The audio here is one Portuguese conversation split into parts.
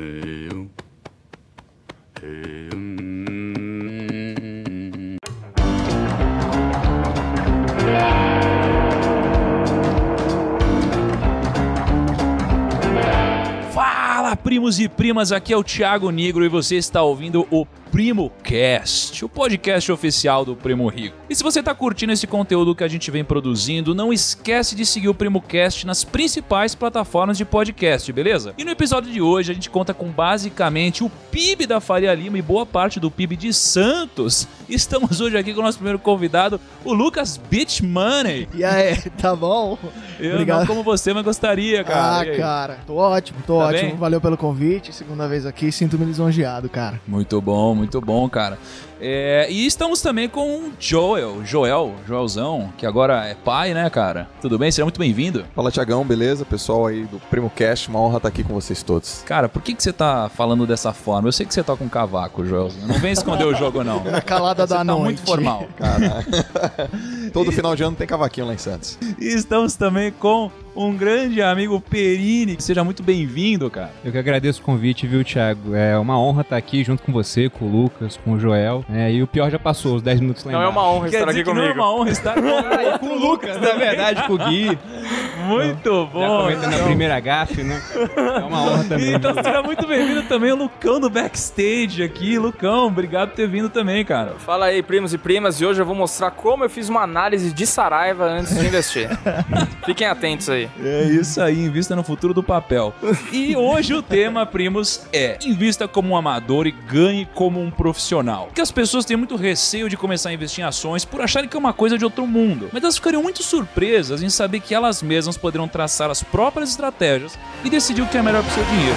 Fala, primos e primas, aqui é o Thiago Nigro e você está ouvindo o PrimoCast, o podcast oficial do Primo Rico. E se você tá curtindo esse conteúdo que a gente vem produzindo, não esquece de seguir o PrimoCast nas principais plataformas de podcast, beleza? E no episódio de hoje a gente conta com basicamente o PIB da Faria Lima e boa parte do PIB de Santos. Estamos hoje aqui com o nosso primeiro convidado, o Lucas Beach Money. E aí, tá bom? Eu Obrigado. não como você, mas gostaria, cara. Cara, tô ótimo, Bem? Valeu pelo convite, segunda vez aqui, sinto-me lisonjeado, cara. Muito bom, cara. E estamos também com o Joelzão, que agora é pai, né, cara? Tudo bem? Seja muito bem-vindo. Fala, Thiagão, beleza? Pessoal aí do PrimoCast, uma honra estar aqui com vocês todos. Cara, por que você tá falando dessa forma? Eu sei que você tá com cavaco, Joelzão. Não vem esconder o jogo, não. Na calada da tá noite. muito formal. Cara, todo final de ano tem cavaquinho lá em Santos. E estamos também com um grande amigo Perini. Seja muito bem-vindo, cara. Eu que agradeço o convite, viu, Thiago? É uma honra estar aqui junto com você, com o Lucas, com o Joel. E o pior já passou, os 10 minutos lá Não embaixo. é uma honra estar aqui comigo. Não é uma honra estar Com o Lucas, na verdade, com o Gui. Muito bom. Já comentando a primeira gafe, né? É uma honra também. Então seja muito bem-vindo também o Lucão do backstage aqui. Lucão, obrigado por ter vindo também, cara. Fala aí, primos e primas, e hoje eu vou mostrar como eu fiz uma análise de Saraiva antes de investir. Fiquem atentos aí. É isso aí, invista no futuro do papel. E hoje o tema, primos, é invista como um amador e ganhe como um profissional. Porque as pessoas têm muito receio de começar a investir em ações por acharem que é uma coisa de outro mundo. Mas elas ficariam muito surpresas em saber que elas mesmas poderão traçar as próprias estratégias e decidir o que é melhor para o seu dinheiro.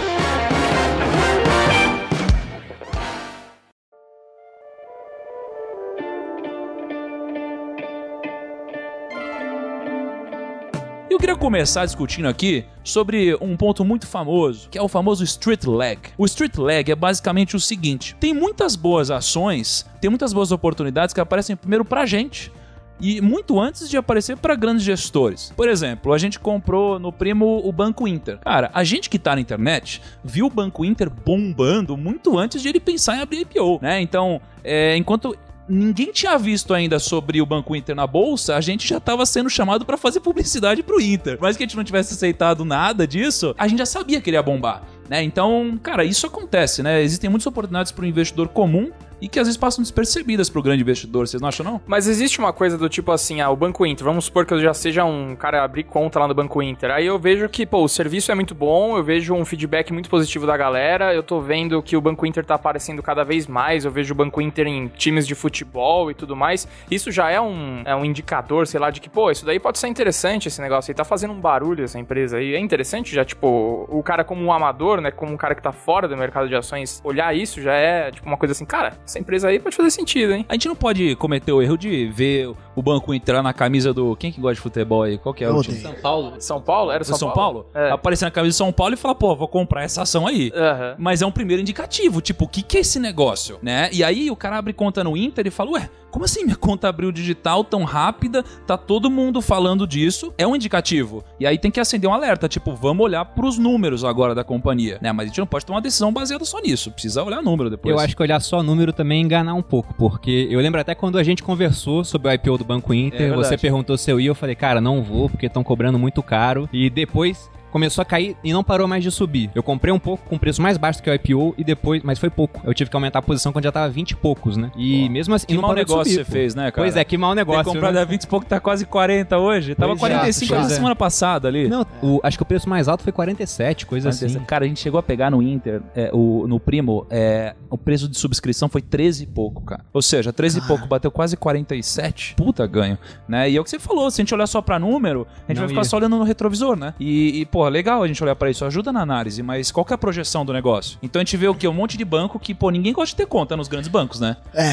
Eu queria começar discutindo aqui sobre um ponto muito famoso, que é o famoso Street Leg. O Street Leg é basicamente o seguinte: tem muitas boas ações, tem muitas boas oportunidades que aparecem primeiro pra gente e muito antes de aparecer para grandes gestores. Por exemplo, a gente comprou no Primo o Banco Inter. Cara, a gente que tá na internet viu o Banco Inter bombando muito antes de ele pensar em abrir IPO, né? Então, enquanto ninguém tinha visto ainda sobre o Banco Inter na bolsa, a gente já estava sendo chamado para fazer publicidade pro Inter. Mas que a gente não tivesse aceitado nada disso, a gente já sabia que ele ia bombar, né? Então, cara, isso acontece, né? Existem muitas oportunidades para o investidor comum e que às vezes passam despercebidas pro grande investidor, vocês não acham, não? Mas existe uma coisa do tipo assim, o Banco Inter, vamos supor que eu já seja um cara abrir conta lá no Banco Inter, aí eu vejo que, o serviço é muito bom, eu vejo um feedback muito positivo da galera, eu tô vendo que o Banco Inter tá aparecendo cada vez mais, eu vejo o Banco Inter em times de futebol e tudo mais, isso já é um indicador, sei lá, de que, isso daí pode ser interessante esse negócio aí, tá fazendo um barulho essa empresa aí, é interessante já, o cara como um amador, né, como um cara que tá fora do mercado de ações, olhar isso já é, uma coisa assim, cara, essa empresa aí pode fazer sentido, hein? A gente não pode cometer o erro de ver o Banco entrar na camisa do... Quem que gosta de futebol aí? Qual que é o time? São Paulo. São Paulo? Era São Paulo? É. Aparecer na camisa de São Paulo e falar, vou comprar essa ação aí. Uhum. Mas é um primeiro indicativo, o que é esse negócio, né? E aí o cara abre conta no Inter e fala, como assim minha conta abriu digital tão rápida? Tá todo mundo falando disso. É um indicativo. E aí tem que acender um alerta, vamos olhar pros números agora da companhia, né? Mas a gente não pode tomar uma decisão baseada só nisso. Precisa olhar número depois. Eu acho que olhar só número também é enganar um pouco, porque eu lembro até quando a gente conversou sobre o IPO do Banco Inter, você perguntou se eu ia, eu falei, cara, não vou, porque estão cobrando muito caro. E depois começou a cair e não parou mais de subir. Eu comprei um pouco com preço mais baixo que o IPO e depois, mas foi pouco. Eu tive que aumentar a posição quando já tava 20 e poucos, né? E mesmo assim, que não mau parou de negócio subir, você fez, né, cara? Pois é, que mau negócio. Ter comprado a 20 e pouco, tá quase 40 hoje. Tava 45 na semana passada ali. Não, acho que o preço mais alto foi 47, coisa 47. assim. Cara, a gente chegou a pegar no Inter, no Primo, o preço de subscrição foi 13 e pouco, cara. Ou seja, 13 e pouco bateu quase 47. Puta ganho, né? E é o que você falou, se a gente olhar só pra número, a gente vai ficar só olhando no retrovisor, né? E legal a gente olhar pra isso, ajuda na análise, mas qual que é a projeção do negócio? Então a gente vê o quê? Um monte de banco que, ninguém gosta de ter conta nos grandes bancos, né?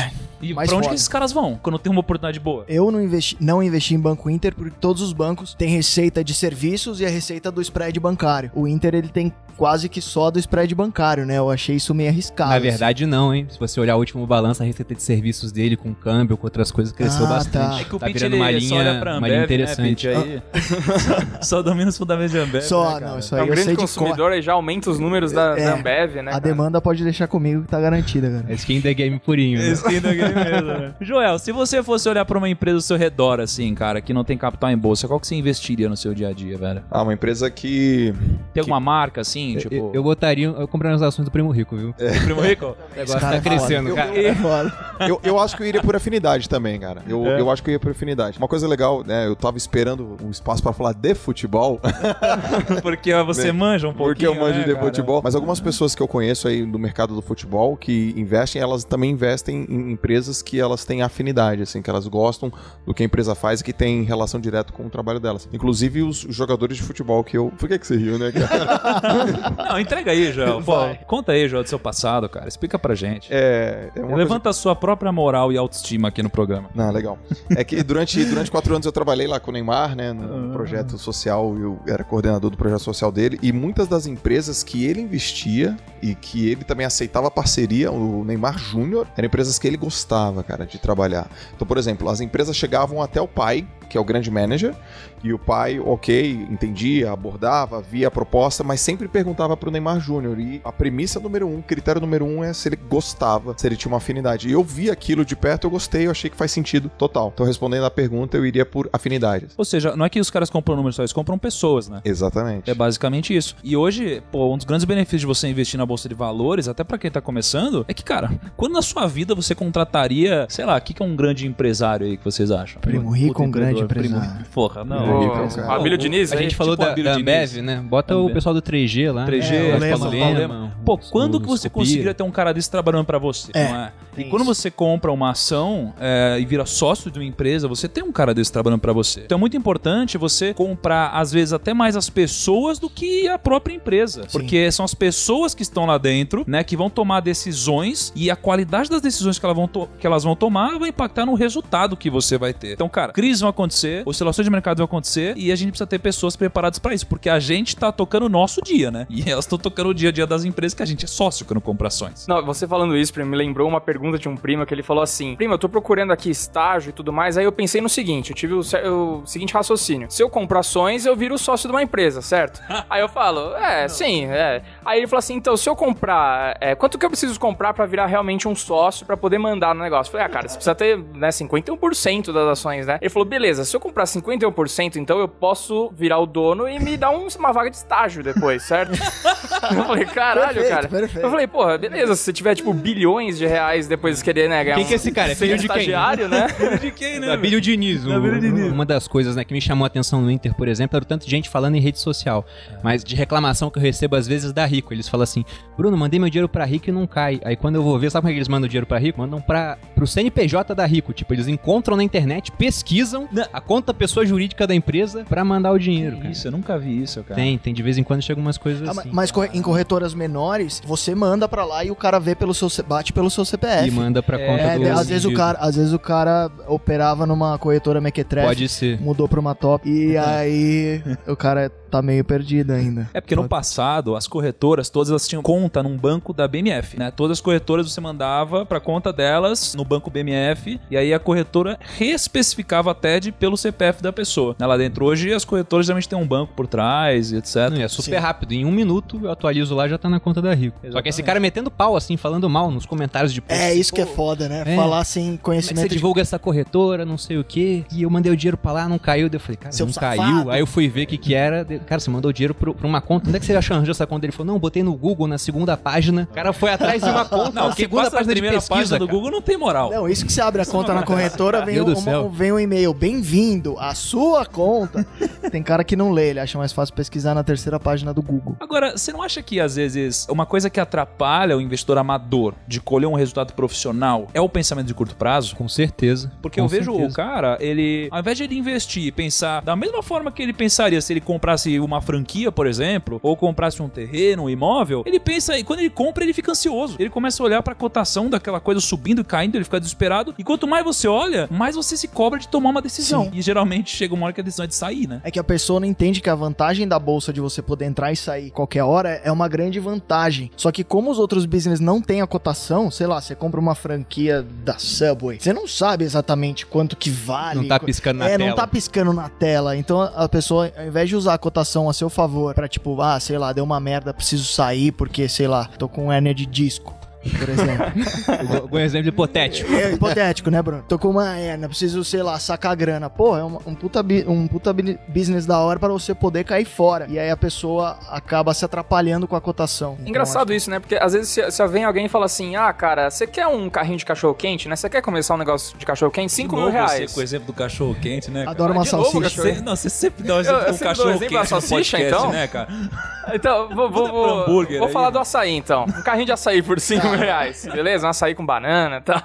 E mais pra onde foda. que esses caras vão quando tem uma oportunidade boa? Eu não investi em Banco Inter porque todos os bancos têm receita de serviços e a receita do spread bancário. O Inter, ele tem quase que só do spread bancário, né? Eu achei isso meio arriscado. Na verdade, não, hein? Se você olhar o último balanço, a receita de serviços dele com câmbio, com outras coisas, cresceu bastante. tá. É que o Tá Pitch, virando uma ele só olha linha, pra uma Ambev, linha interessante. Né, Pitch? Aí, só domina os fundamentos de Ambev, Só, né, cara? não, isso É aí um eu sei grande de consumidor e já aumenta os números da Ambev, né? A cara? demanda pode deixar comigo que tá garantida, cara. É skin the game purinho, né? Skin da game mesmo, né? Joel, se você fosse olhar pra uma empresa ao seu redor, assim, cara, que não tem capital em bolsa, qual que você investiria no seu dia a dia, velho? Ah, uma empresa que... Tem alguma marca, assim, tipo... Eu compraria as ações do Primo Rico, viu? Primo Rico? O negócio cara tá é crescendo, foda. cara. É foda. Eu acho que eu iria por afinidade também, cara. Eu acho que eu ia por afinidade. Uma coisa legal, né? Eu tava esperando um espaço pra falar de futebol. Porque você manja um pouquinho, Porque eu manjo né, de cara? futebol. Mas algumas pessoas que eu conheço aí do mercado do futebol que investem, elas também investem em empresas que elas têm afinidade, assim, que elas gostam do que a empresa faz e que tem relação direta com o trabalho delas. Inclusive os jogadores de futebol que eu... Por que você riu, né, cara? Não, entrega aí, Joel. Pô, conta aí, Joel, do seu passado, cara. Explica pra gente. É uma Levanta a sua própria moral e autoestima aqui no programa. Não, legal. É que durante 4 anos eu trabalhei lá com o Neymar, né, no projeto social, eu era coordenador do projeto social dele, e muitas das empresas que ele investia e que ele também aceitava parceria, o Neymar Júnior, eram empresas que ele gostava, cara, de trabalhar. Então, por exemplo, as empresas chegavam até o pai, que é o grande manager, e o pai, ok, entendia, abordava, via a proposta, mas sempre perguntava pro Neymar Júnior. E a premissa número 1, critério número 1 é se ele gostava, se ele tinha uma afinidade. E eu vi aquilo de perto, eu gostei, eu achei que faz sentido total. Então, respondendo a pergunta, eu iria por afinidades. Ou seja, não é que os caras compram números só, eles compram pessoas, né? Exatamente. É basicamente isso. E hoje, pô, um dos grandes benefícios de você investir na Bolsa de Valores, até pra quem tá começando, é que, cara, quando na sua vida você contrataria, sei lá, o que é um grande empresário aí que vocês acham? Primo Rico, um grande empresário. Porra, não. Primo Rico, cara. Abílio Diniz, A gente falou tipo da Abílio Ambev, Diniz. né? Bota o pessoal do 3G lá. 3G, o Lema, Paulo Paulo Lema. Pô, quando que você conseguiria ter um cara desse trabalhando pra você, não é? E tem quando isso. você compra uma ação e vira sócio de uma empresa, você tem um cara desse trabalhando pra você. Então é muito importante você comprar, às vezes, até mais as pessoas do que a própria empresa. Porque são as pessoas que estão lá dentro, né, que vão tomar decisões e a qualidade das decisões que elas vão tomar vai impactar no resultado que você vai ter. Então, cara, crises vão acontecer, oscilações de mercado vão acontecer e a gente precisa ter pessoas preparadas pra isso, porque a gente tá tocando o nosso dia, né? E elas estão tocando o dia a dia das empresas que a gente é sócio quando compra ações. Não, você falando isso, primo, me lembrou uma pergunta de um primo que ele falou assim: primo, eu tô procurando aqui estágio e tudo mais. Aí eu pensei no seguinte: eu tive o seguinte raciocínio. Se eu compro ações, eu viro sócio de uma empresa, certo? Aí eu falo, sim. Aí ele falou assim: então, se eu comprar, quanto que eu preciso comprar pra virar realmente um sócio pra poder mandar no negócio? Eu falei, cara, você precisa ter, né, 51% das ações, né? Ele falou, beleza, se eu comprar 51%, então eu posso virar o dono e me dar uma vaga de estágio depois, certo? Eu falei, caralho, Perfeito, cara. perfeito. Eu falei, porra, beleza, se você tiver, tipo, bilhões de reais depois querer, né, ganhar Quem que é esse cara? É filho de quem? estagiário, né? De quem, Abílio Diniz. Uma das coisas, né, que me chamou a atenção no Inter, por exemplo, era o tanto de gente falando em rede social. Mas de reclamação que eu recebo às vezes da Rico. Eles falam assim, Bruno, mandei meu dinheiro pra Rico e não cai. Aí quando eu vou ver, sabe como é que eles mandam o dinheiro pra Rico? Mandam pro CNPJ da Rico. Tipo, eles encontram na internet, pesquisam a conta pessoa jurídica da empresa pra mandar o dinheiro, cara. Isso, eu nunca vi isso, cara. Tem de vez em quando chegam umas coisas assim. Mas em corretoras menores, você manda pra lá e o cara vê bate pelo seu CPF. E manda pra conta do às vezes o cara operava numa corretora mequetrefe. Pode ser. Mudou pra uma top. E aí o cara tá meio perdido ainda. É porque no passado, as corretoras, todas elas tinham conta num banco da BMF, né? Todas as corretoras você mandava pra conta delas no banco BMF e aí a corretora reespecificava a TED pelo CPF da pessoa. Lá dentro, hoje, as corretoras geralmente têm um banco por trás e etc. Não, é super rápido. Em 1 minuto eu atualizo lá, já tá na conta da Rico. Exatamente. Só que esse cara metendo pau, assim, falando mal nos comentários de post. É isso que é foda, né? Falar sem Como é que conhecimento você divulga essa corretora, não sei o quê, e eu mandei o dinheiro pra lá, não caiu, daí eu falei, cara, Seu não safado. caiu, aí eu fui ver o que era, cara, você mandou o dinheiro pra uma conta, onde é que você arranjou essa conta? Ele falou, não, botei no Google, na segunda página, o cara foi atrás de uma conta, Não, na quem segunda passa na página de primeira pesquisa, página do cara. Google não tem moral. Não, isso que você abre a conta na corretora, vem, Meu Deus do céu. vem um e-mail, bem-vindo à sua conta. Tem cara que não lê, ele acha mais fácil pesquisar na terceira página do Google. Agora, você não acha que, às vezes, uma coisa que atrapalha o investidor amador de colher um resultado profissional é o pensamento de curto prazo? Com certeza. Porque eu vejo o cara, ele, ao invés de ele investir e pensar da mesma forma que ele pensaria se ele comprasse comprasse uma franquia, por exemplo, ou comprasse um terreno, um imóvel, ele pensa, e quando ele compra, ele fica ansioso. Ele começa a olhar pra cotação daquela coisa subindo e caindo, ele fica desesperado. E quanto mais você olha, mais você se cobra de tomar uma decisão. Sim. E geralmente chega uma hora que a decisão é de sair, né? É que a pessoa não entende que a vantagem da bolsa de você poder entrar e sair qualquer hora é uma grande vantagem. Só que como os outros business não têm a cotação, sei lá, você compra uma franquia da Subway, você não sabe exatamente quanto que vale. Não tá piscando na tela. Não tá piscando na tela. Então a pessoa, ao invés de usar a cotação a seu favor pra tipo, sei lá, deu uma merda, preciso sair porque, sei lá, tô com hérnia de disco, por exemplo. Um exemplo hipotético. É hipotético, né, Bruno? Tô com uma hernia, preciso, sei lá, sacar grana. Pô, é um puta business da hora pra você poder cair fora. E aí a pessoa acaba se atrapalhando com a cotação. Então, engraçado isso, né? Porque às vezes se vem alguém e fala assim, cara, você quer um carrinho de cachorro-quente, né? Você quer começar um negócio de cachorro-quente? 5 mil reais. Você com o exemplo do cachorro-quente, né? Adoro uma salsicha. Você sempre dá o exemplo do cachorro-quente da salsicha, então? né, cara? Então, vou falar do açaí, então. Um carrinho de açaí por 5 mil reais, beleza? Um açaí com banana e tal.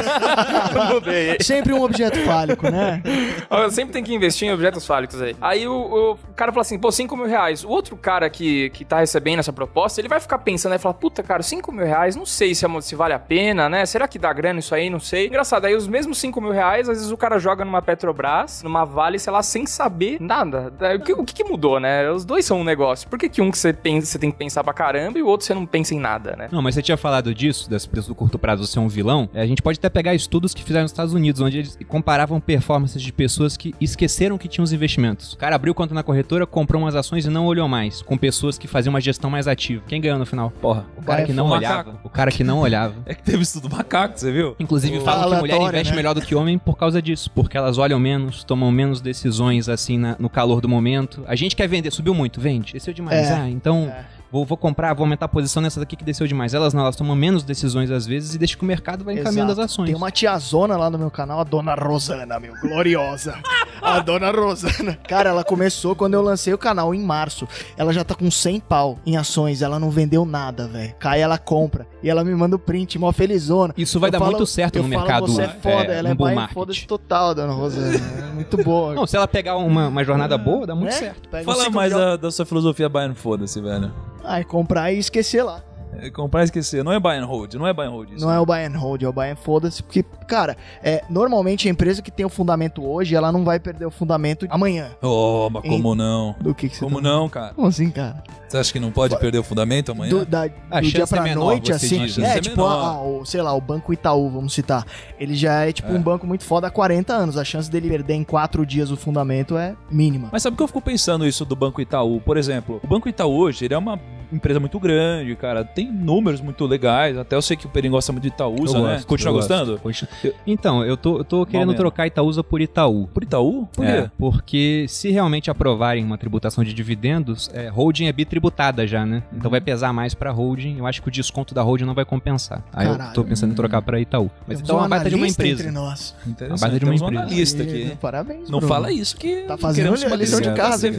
Sempre um objeto fálico, né? Sempre tem que investir em objetos fálicos aí. Aí o cara fala assim, 5 mil reais. O outro cara que tá recebendo essa proposta, ele vai ficar pensando, vai falar, puta, cara, 5 mil reais, não sei se vale a pena, né? Será que dá grana isso aí? Não sei. Engraçado, aí os mesmos 5 mil reais, às vezes o cara joga numa Petrobras, numa Vale, sei lá, sem saber nada. O que mudou, né? Os dois são um negócio. Por que um que você tem que pensar pra caramba e o outro você não pensa em nada, né? Não, mas você tinha falado disso, das empresas do curto prazo ser um vilão. A gente pode até pegar estudos que fizeram nos Estados Unidos, onde eles comparavam performances de pessoas que esqueceram que tinham os investimentos. O cara abriu conta na corretora, comprou umas ações e não olhou mais, com pessoas que faziam uma gestão mais ativa. Quem ganhou no final? Porra, o cara que não olhava. O cara que não olhava. É que teve estudo macaco, você viu? Inclusive falam que mulher investe melhor do que homem por causa disso, porque elas olham menos, tomam menos decisões assim no calor do momento. A gente quer vender, subiu muito, vende. Desceu demais. Então... Vou comprar, vou aumentar a posição nessa daqui que desceu demais. Elas não, elas tomam menos decisões às vezes e deixam que o mercado vai encaminhando as ações. Tem uma tiazona lá no meu canal, a Dona Rosana, gloriosa. A Dona Rosana. Cara, ela começou quando eu lancei o canal em março. Ela já tá com 100 pau em ações, ela não vendeu nada, velho. Cai, ela compra. E ela me manda o print, mó felizona. Isso vai dar muito certo no mercado. Você é foda, ela é buy foda-se total, Dona Rosana. É muito boa. Não, se ela pegar uma jornada boa, dá muito certo. Fala mais da sua filosofia buy and foda-se, velho. É comprar e esquecer lá. Comprar e esquecer. Não é buy and hold, não é buy and hold isso. Não é o buy and hold, é o buy and foda-se. Porque, cara, normalmente a empresa que tem o fundamento hoje, ela não vai perder o fundamento amanhã. Mas como não? Do que você Como não, cara? Como assim, cara? Você acha que não pode perder o fundamento amanhã? Do dia pra noite, assim. Tipo, sei lá, o Banco Itaú, vamos citar. Ele já é, tipo, um banco muito foda há 40 anos. A chance dele perder em 4 dias o fundamento é mínima. Mas sabe que eu fico pensando isso do Banco Itaú? Por exemplo, o Banco Itaú hoje, ele é uma empresa muito grande, cara. Tem números muito legais. Até eu sei que o Perim gosta muito de Itaúsa, né? Continua gostando? Então, eu tô querendo trocar Itaúsa por Itaú. Por Itaú? Por quê? Porque se realmente aprovarem uma tributação de dividendos, holding é bitributada já, né? Então vai pesar mais pra holding. Eu acho que o desconto da holding não vai compensar. Aí eu tô pensando em trocar pra Itaú. Mas então é uma baita de uma empresa. Entre nós. Uma baita de uma empresa. Analista aqui. Parabéns, não fala isso que... Tá fazendo lição de casa.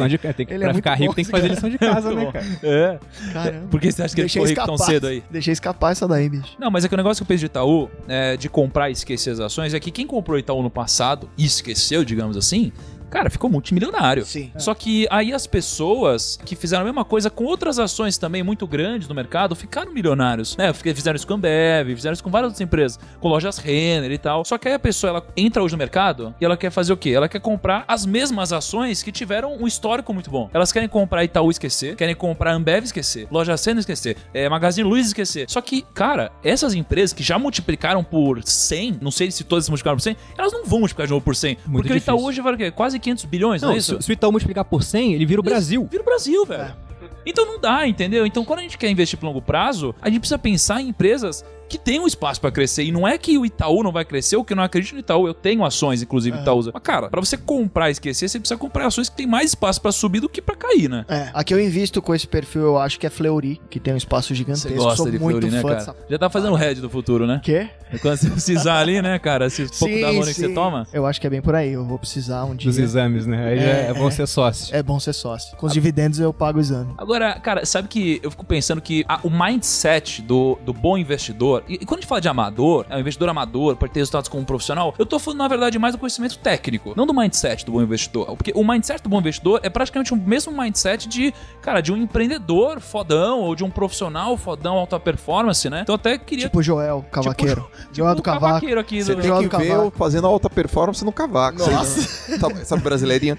Pra ficar rico tem que fazer lição de casa, né, cara? Caramba. Por que você acha que ele ficou rico tão cedo aí? Deixei escapar essa daí, bicho. Não, mas é que o negócio que eu penso de Itaú, de comprar e esquecer as ações, é que quem comprou Itaú no passado e esqueceu, digamos assim, cara, ficou multimilionário. Sim. Só que aí as pessoas que fizeram a mesma coisa com outras ações também muito grandes no mercado ficaram milionários, né? Fizeram isso com a Ambev, fizeram isso com várias outras empresas, com lojas Renner e tal. Só que aí a pessoa, ela entra hoje no mercado e ela quer fazer o quê? Ela quer comprar as mesmas ações que tiveram um histórico muito bom. Elas querem comprar Itaú e esquecer, querem comprar Ambev e esquecer, lojas Renner e esquecer, Magazine Luiza e esquecer. Só que, cara, essas empresas que já multiplicaram por 100, não sei se todas se multiplicaram por 100, elas não vão multiplicar de novo por 100. Muito porque difícil. o Itaú hoje vale o quê? Quase 500 bilhões, não é isso? Se o Itaú multiplicar por 100, ele vira o Brasil. Vira o Brasil, velho. Então não dá, entendeu? Então quando a gente quer investir por longo prazo, a gente precisa pensar em empresas que tem um espaço pra crescer. E não é que o Itaú não vai crescer ou que eu não acredito no Itaú. Eu tenho ações, inclusive, Itaúsa. Mas, cara, pra você comprar e esquecer, você precisa comprar ações que tem mais espaço pra subir do que pra cair, né? Aqui eu invisto com esse perfil, eu acho que é Fleury, que tem um espaço gigantesco. Você gosta Sou de muito Fleury, fã né, dessa... cara? Já tá fazendo o head do futuro, né? Quê? Quando você precisar ali, né, cara? Esse pouco da lona que você toma. Eu acho que é bem por aí. Eu vou precisar um dia. Dos exames, né? Aí é bom ser sócio. É bom ser sócio. Com os dividendos eu pago o exame. Agora, cara, sabe que eu fico pensando que o mindset do bom investidor investidor, e quando a gente fala de amador, um investidor amador, para ter resultados como um profissional, eu tô falando, na verdade, mais do conhecimento técnico, não do mindset do bom investidor. Porque o mindset do bom investidor é praticamente o mesmo mindset de, cara, de um empreendedor fodão ou de um profissional fodão, alta performance, né? Então até queria... Tipo o Joel, cavaqueiro. Joel do cavaco. Cavaqueiro aqui. Você tem que ver eu fazendo alta performance no cavaco. Nossa. Sabe brasileirinho?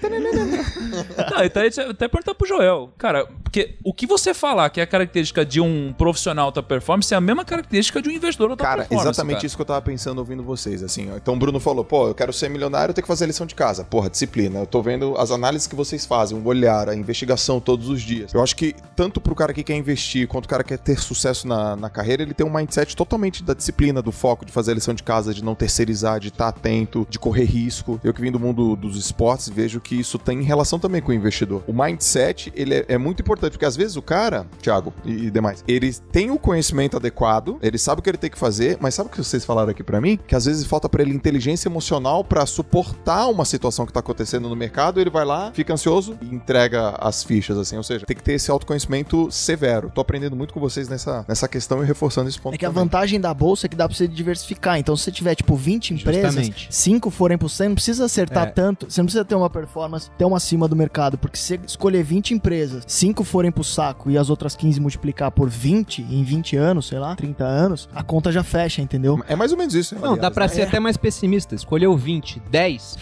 Tá, então até perguntar pro Joel. Cara, porque o que você falar que é a característica de um profissional alta performance é a mesma característica de um investidor alta performance. Cara, exatamente isso que eu tava pensando ouvindo vocês, assim, ó. Então o Bruno falou, pô, eu quero ser milionário, eu tenho que fazer a lição de casa. Porra, disciplina. Eu tô vendo as análises que vocês fazem, o olhar, a investigação todos os dias. Eu acho que tanto pro cara que quer investir, quanto o cara que quer ter sucesso na carreira, ele tem um mindset totalmente da disciplina, do foco, de fazer a lição de casa, de não terceirizar, de estar atento, de correr risco. Eu que vim do mundo dos esportes, vejo que isso tem relação também com o investidor. O mindset, ele é muito importante, porque às vezes o cara, Thiago e demais, ele tem o conhecimento adequado, ele sabe o que ele tem que fazer, mas sabe o que vocês falaram aqui pra mim? Que às vezes falta pra ele inteligência emocional pra suportar uma situação que tá acontecendo no mercado, ele vai lá, fica ansioso e entrega as fichas, assim, ou seja, tem que ter esse autoconhecimento severo. Tô aprendendo muito com vocês nessa questão e reforçando esse ponto. É que também. A vantagem da bolsa é que dá pra você diversificar. Então, se você tiver, tipo, 20 empresas, Justamente. 5 forem pro 100, não precisa acertar tanto. Você não precisa ter uma performance tão acima do mercado. Porque se você escolher 20 empresas, 5 forem pro saco e as outras 15 multiplicar por 20 em 20 anos, sei lá, 30 anos, a conta já fecha, entendeu? É mais ou menos isso. Não, aliás, dá pra né? ser até mais pessimista. Escolheu 20, 10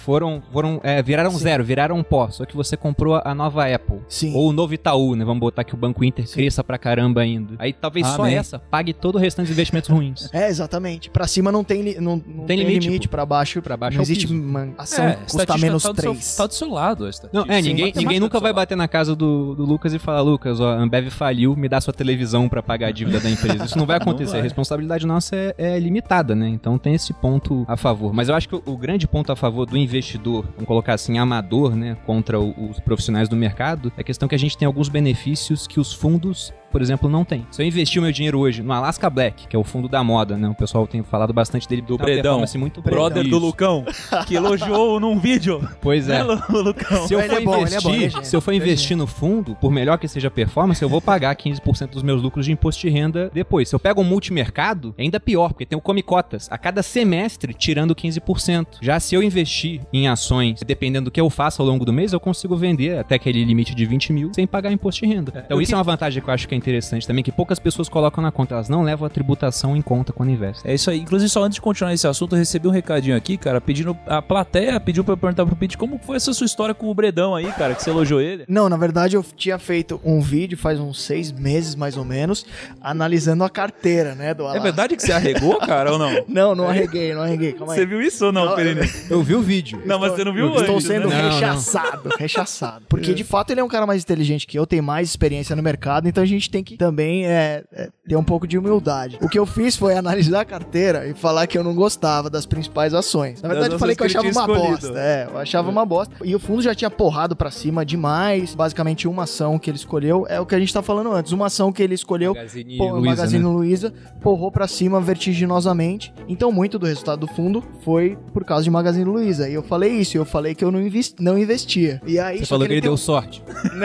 viraram zero, viraram um pó. Só que você comprou a nova Apple. Sim. Ou o novo Itaú, né? Vamos botar que o Banco Inter cresça pra caramba ainda. Aí talvez só Amém. essa pague todo o restante dos investimentos ruins. É, exatamente. Pra cima não tem, não tem limite, tipo, pra baixo. pra baixo não é o existe piso. uma ação que custa estatística menos tá do seu- 3. Tá do seu lado a estatística. Não, ninguém nunca vai bater na casa do Lucas e falar, Lucas, ó, a Ambev faliu, me dá sua televisão pra pagar a dívida da empresa. Isso não vai acontecer. A responsabilidade nossa é limitada, né? Então tem esse ponto a favor. Mas eu acho que o grande ponto a favor do investidor, vamos colocar assim, amador, né, contra os profissionais do mercado, é a questão que a gente tem alguns benefícios que os fundos, por exemplo, não tem. Se eu investir o meu dinheiro hoje no Alaska Black, que é o fundo da moda, né? O pessoal tem falado bastante dele. Do tem uma Bredão. performance muito boa. Brother do Isso. Lucão, que elogiou num vídeo. Pois é. Lucão. Se eu Ele for é bom, ele é investir, bom, ele é gênio. se eu for investir no fundo, por melhor que seja a performance, eu vou pagar 15% dos meus lucros de imposto de renda depois. Se eu pego um multimercado, é ainda pior, porque tem o Come Cotas, a cada semestre tirando 15%. Já se eu investir em ações, dependendo do que eu faça ao longo do mês, eu consigo vender até aquele limite de 20 mil sem pagar imposto de renda. Então isso é uma vantagem que eu acho que é interessante também, que poucas pessoas colocam na conta, elas não levam a tributação em conta quando investem. É isso aí. Inclusive, só antes de continuar esse assunto, eu recebi um recadinho aqui, cara, pedindo... A plateia pediu pra eu perguntar pro Pete como foi essa sua história com o Bredão aí, cara, que você elogiou ele. Não, na verdade eu tinha feito um vídeo faz uns 6 meses, mais ou menos, analisando a carteira, né, do É Alaska. verdade que você arregou, cara, ou não? Não arreguei, calma aí. Você viu isso ou não, Perini? Eu vi o vídeo. Não, mas você não viu Estou antes, sendo né? Não, rechaçado. Porque, de fato, ele é um cara mais inteligente que eu, tem mais experiência no mercado, então a gente tem que também ter um pouco de humildade. O que eu fiz foi analisar a carteira e falar que eu não gostava das principais ações. Na verdade, eu falei que eu achava uma bosta. Eu achava uma bosta. E o fundo já tinha porrado pra cima demais. Basicamente, uma ação que ele escolheu é o que a gente tá falando antes. Uma ação que ele escolheu, Magazine Luiza, porrou pra cima vertiginosamente. Então, muito do resultado do fundo foi por causa de Magazine Luiza. E eu falei isso, eu falei que eu não investia. E aí, Você só falou que ele tem deu sorte.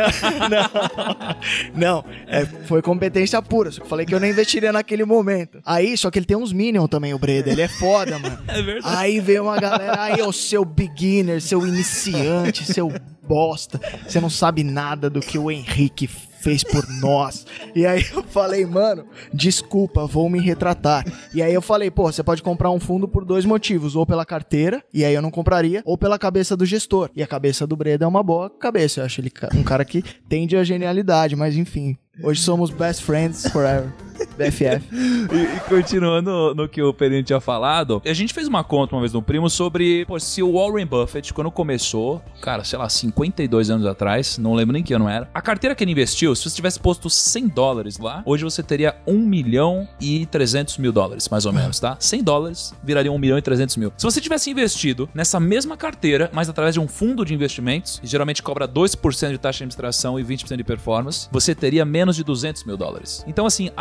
Não, foi competência pura. Só que eu falei que eu não investiria naquele momento. Aí, só que ele tem uns Minions também, o Breda. Ele é foda, mano. É verdade. Aí veio uma galera, aí, ô seu beginner, seu iniciante, seu bosta. Você não sabe nada do que o Henrique fez por nós. E aí eu falei, mano, desculpa, vou me retratar. E aí eu falei, pô, você pode comprar um fundo por 2 motivos, ou pela carteira, e aí eu não compraria, ou pela cabeça do gestor. E a cabeça do Breda é uma boa cabeça, eu acho ele um cara que tende a genialidade, mas enfim, hoje somos best friends forever. BFF. E continuando no que o Perini tinha falado, a gente fez uma conta uma vez no Primo sobre, pô, se o Warren Buffett, quando começou, cara, sei lá, 52 anos atrás, não lembro nem que ano era, a carteira que ele investiu, se você tivesse posto $100 lá, hoje você teria $1.300.000, mais ou menos, tá? $100 viraria $1.300.000. Se você tivesse investido nessa mesma carteira, mas através de um fundo de investimentos, que geralmente cobra 2% de taxa de administração e 20% de performance, você teria menos de $200.000. Então, assim, a taxa de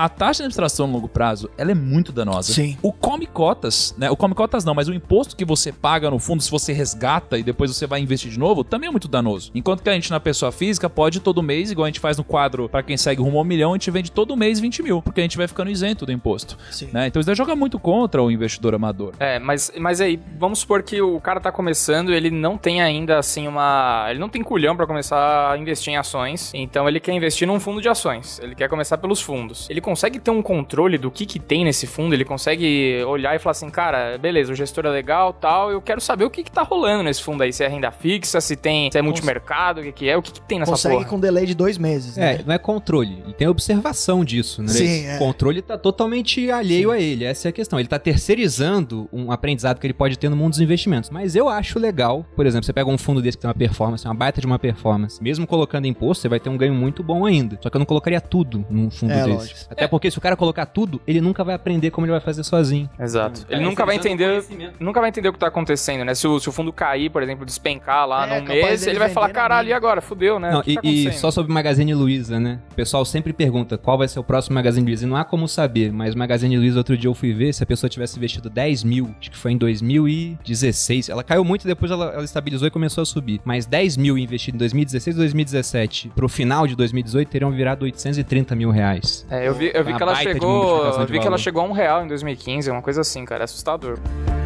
administração no longo prazo, ela é muito danosa. Sim. O come cotas, né? O come cotas não, mas o imposto que você paga no fundo, se você resgata e depois você vai investir de novo, também é muito danoso. Enquanto que a gente na pessoa física pode todo mês, igual a gente faz no quadro pra quem segue rumo ao 1 milhão, a gente vende todo mês 20 mil, porque a gente vai ficando isento do imposto. Sim. Né? Então isso daí joga muito contra o investidor amador. Mas aí, vamos supor que o cara tá começando, ele não tem ainda, assim, ele não tem culhão pra começar a investir em ações, então ele quer investir num fundo de ações, ele quer começar pelos fundos. Ele consegue ter um controle do que tem nesse fundo, ele consegue olhar e falar assim, cara, beleza, o gestor é legal, tal, eu quero saber o que tá rolando nesse fundo aí, se é renda fixa, se é multimercado, o que tem nessa consegue porra. com delay de 2 meses. Né? Não é controle, e tem observação disso, né? Sim, O controle tá totalmente alheio a ele, essa é a questão. Ele tá terceirizando um aprendizado que ele pode ter no mundo dos investimentos. Mas eu acho legal, por exemplo, você pega um fundo desse que tem uma performance, uma baita de uma performance, mesmo colocando imposto, você vai ter um ganho muito bom ainda. Só que eu não colocaria tudo num fundo desse. Lógico. Até porque se o cara colocar tudo, ele nunca vai aprender como ele vai fazer sozinho. Exato. Ele nunca vai entender o que tá acontecendo, né? Se o fundo cair, por exemplo, despencar lá num mês, ele vai falar, caralho, e agora? Fudeu, né? Não, e só sobre Magazine Luiza, né? O pessoal sempre pergunta qual vai ser o próximo Magazine Luiza. E não há como saber, mas Magazine Luiza, outro dia eu fui ver, se a pessoa tivesse investido 10 mil, acho que foi em 2016. Ela caiu muito, depois ela estabilizou e começou a subir. Mas 10 mil investido em 2016 e 2017 pro final de 2018 teriam virado 830 mil reais. Eu vi que ela chegou. Eu vi que ela chegou a R$1 em 2015, uma coisa assim, cara. É assustador.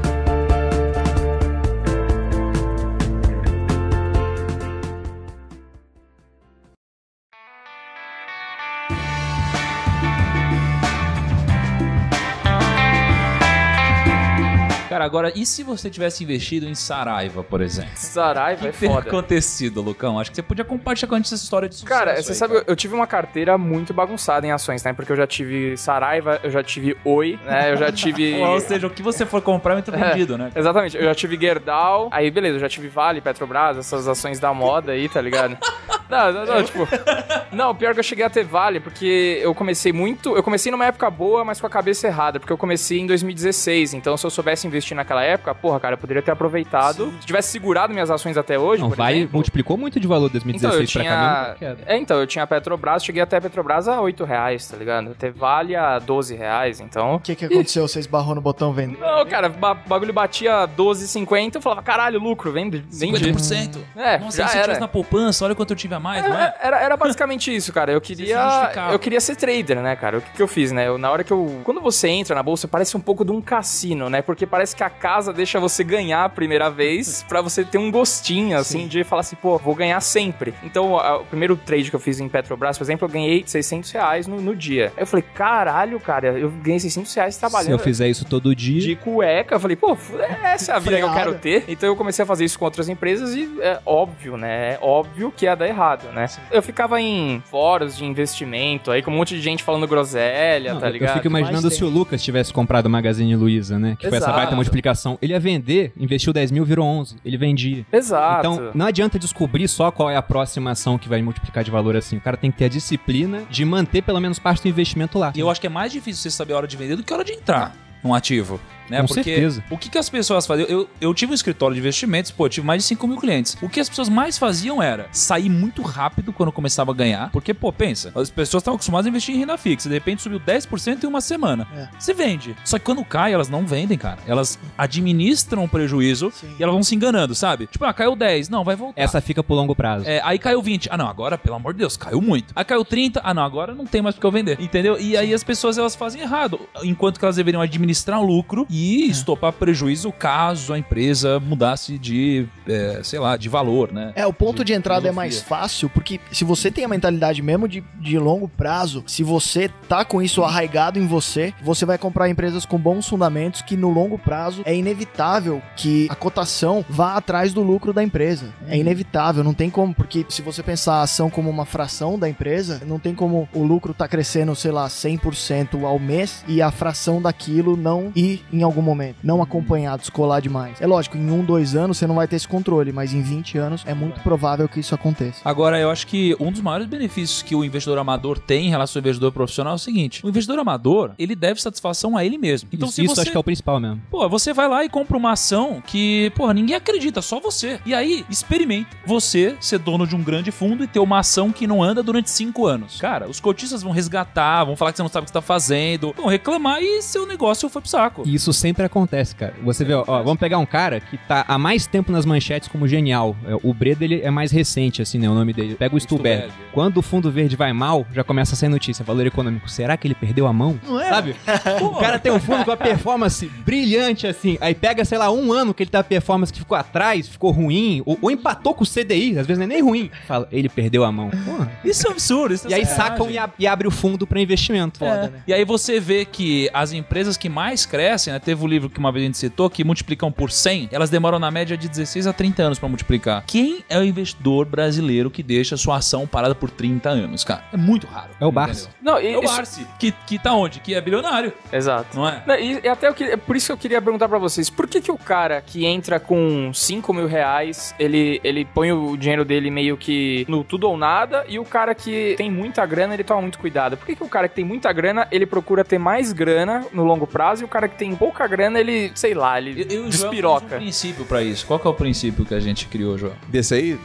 Cara, agora, e se você tivesse investido em Saraiva, por exemplo? Saraiva é O que teria foda. acontecido, Lucão? Acho que você podia compartilhar com a gente essa história de sucesso. Cara, você sabe, eu tive uma carteira muito bagunçada em ações, né? Porque eu já tive Saraiva, eu já tive Oi, né? Eu já tive... Ou seja, o que você for comprar é muito vendido, né? Exatamente. Eu já tive Gerdau, aí beleza, eu já tive Vale, Petrobras, essas ações da moda aí, tá ligado? Não, tipo... Não, pior que eu cheguei a ter Vale, porque eu comecei numa época boa, mas com a cabeça errada, porque eu comecei em 2016, então se eu soubesse investir naquela época, porra, cara, eu poderia ter aproveitado. Sim. Se tivesse segurado minhas ações até hoje, não, Vale exemplo, multiplicou muito de valor de 2016 pra cá. Então, eu tinha a Petrobras, cheguei até a Petrobras a R$8, tá ligado? Até Vale a R$12, então... O que aconteceu? Você esbarrou no botão vender? Não, cara, o bagulho batia R$12,50, eu falava, caralho, lucro, vendi. 50%. Nossa, se eu tivesse na poupança, olha quanto eu tive a mais, não é? Era basicamente isso, cara. Eu queria ser trader, né, cara? O que eu fiz, né? Quando você entra na bolsa, parece um pouco de um cassino, né? Porque parece que a casa deixa você ganhar a primeira vez pra você ter um gostinho, assim, sim, de falar assim, pô, vou ganhar sempre. Então, o primeiro trade que eu fiz em Petrobras, por exemplo, eu ganhei R$600 no dia. Aí eu falei, caralho, cara, eu ganhei R$600 trabalhando. Se eu fizer isso todo dia... De cueca, eu falei, pô, essa é a vida que eu quero ter. Então eu comecei a fazer isso com outras empresas e é óbvio, né? É óbvio que ia dar errado, né? Sim. Eu ficava em fóruns de investimento, aí com um monte de gente falando groselha, tá ligado? Eu fico imaginando se o Lucas tivesse comprado o Magazine Luiza, né? Que foi essa baita multiplicação. Ele ia vender, investiu 10 mil, virou 11. Ele vendia. Exato. Então, não adianta descobrir só qual é a próxima ação que vai multiplicar de valor assim. O cara tem que ter a disciplina de manter pelo menos parte do investimento lá. E eu acho que é mais difícil você saber a hora de vender do que a hora de entrar num ativo. Né? Com Porque certeza. O que as pessoas faziam? Eu tive um escritório de investimentos, pô, eu tive mais de 5 mil clientes. O que as pessoas mais faziam era sair muito rápido quando começava a ganhar. Porque, pô, pensa, as pessoas estavam acostumadas a investir em renda fixa. De repente subiu 10% em uma semana. Você vende. Só que quando cai, elas não vendem, cara. Elas administram o prejuízo. Sim. E elas vão se enganando, sabe? Tipo, caiu 10. Não, vai voltar. Essa fica pro longo prazo. Aí caiu 20. Não, agora, pelo amor de Deus, caiu muito. Aí caiu 30. Não, agora não tem mais porque eu vender. Entendeu? E aí as pessoas, elas fazem errado. Enquanto que elas deveriam administrar o lucro e estopar prejuízo caso a empresa mudasse de, sei lá, de valor, né? O ponto de entrada é mais fácil, porque se você tem a mentalidade mesmo de longo prazo, se você tá com isso arraigado em você, você vai comprar empresas com bons fundamentos que no longo prazo é inevitável que a cotação vá atrás do lucro da empresa. É inevitável, não tem como, porque se você pensar a ação como uma fração da empresa, não tem como o lucro tá crescendo, sei lá, 100% ao mês e a fração daquilo não ir em algum momento. Não acompanhar, descolar demais. É lógico, em 1, 2 anos você não vai ter esse controle, mas em 20 anos é muito provável que isso aconteça. Agora, eu acho que um dos maiores benefícios que o investidor amador tem em relação ao investidor profissional é o seguinte: o investidor amador, ele deve satisfação a ele mesmo. Então, se isso você... acho que é o principal mesmo. Pô, você vai lá e compra uma ação que, pô, ninguém acredita, só você. E aí, experimenta você ser dono de um grande fundo e ter uma ação que não anda durante 5 anos. Cara, os cotistas vão resgatar, vão falar que você não sabe o que você tá fazendo, vão reclamar e seu negócio foi pro saco. E isso sempre acontece, cara. Você vê, ó, vamos pegar um cara que tá há mais tempo nas manchetes como genial. O Breda, ele é mais recente, assim, né, o nome dele. Pega o Stuberg. Quando o fundo verde vai mal, já começa a sair notícia. Valor econômico. Será que ele perdeu a mão? Não é? Sabe? O cara tem um fundo com a performance brilhante, assim. Aí pega, sei lá, 1 ano que ele tá a performance que ficou atrás, ficou ruim, ou empatou com o CDI, às vezes não é nem ruim. Fala, ele perdeu a mão. Porra. Isso é um absurdo. Isso é E aí sacanagem. sacam e abre o fundo pra investimento. Foda, né? E aí você vê que as empresas que mais crescem, né, teve o livro que uma vez a gente citou, que multiplicam por 100, elas demoram na média de 16 a 30 anos pra multiplicar. Quem é o investidor brasileiro que deixa sua ação parada por 30 anos, cara? É muito raro. É o Barça. Não, É o Barça, que tá onde? Que é bilionário, Exato. não é? Não, e até por isso que eu queria perguntar pra vocês, por que o cara que entra com 5 mil reais, ele põe o dinheiro dele meio que no tudo ou nada, e o cara que tem muita grana, ele toma muito cuidado? Por que o cara que tem muita grana, ele procura ter mais grana no longo prazo, e o cara que tem pouca grana, ele, sei lá, ele Eu e o Joel temos despiroca? um princípio pra isso. Qual que é o princípio que a gente criou, Joel? Desse aí,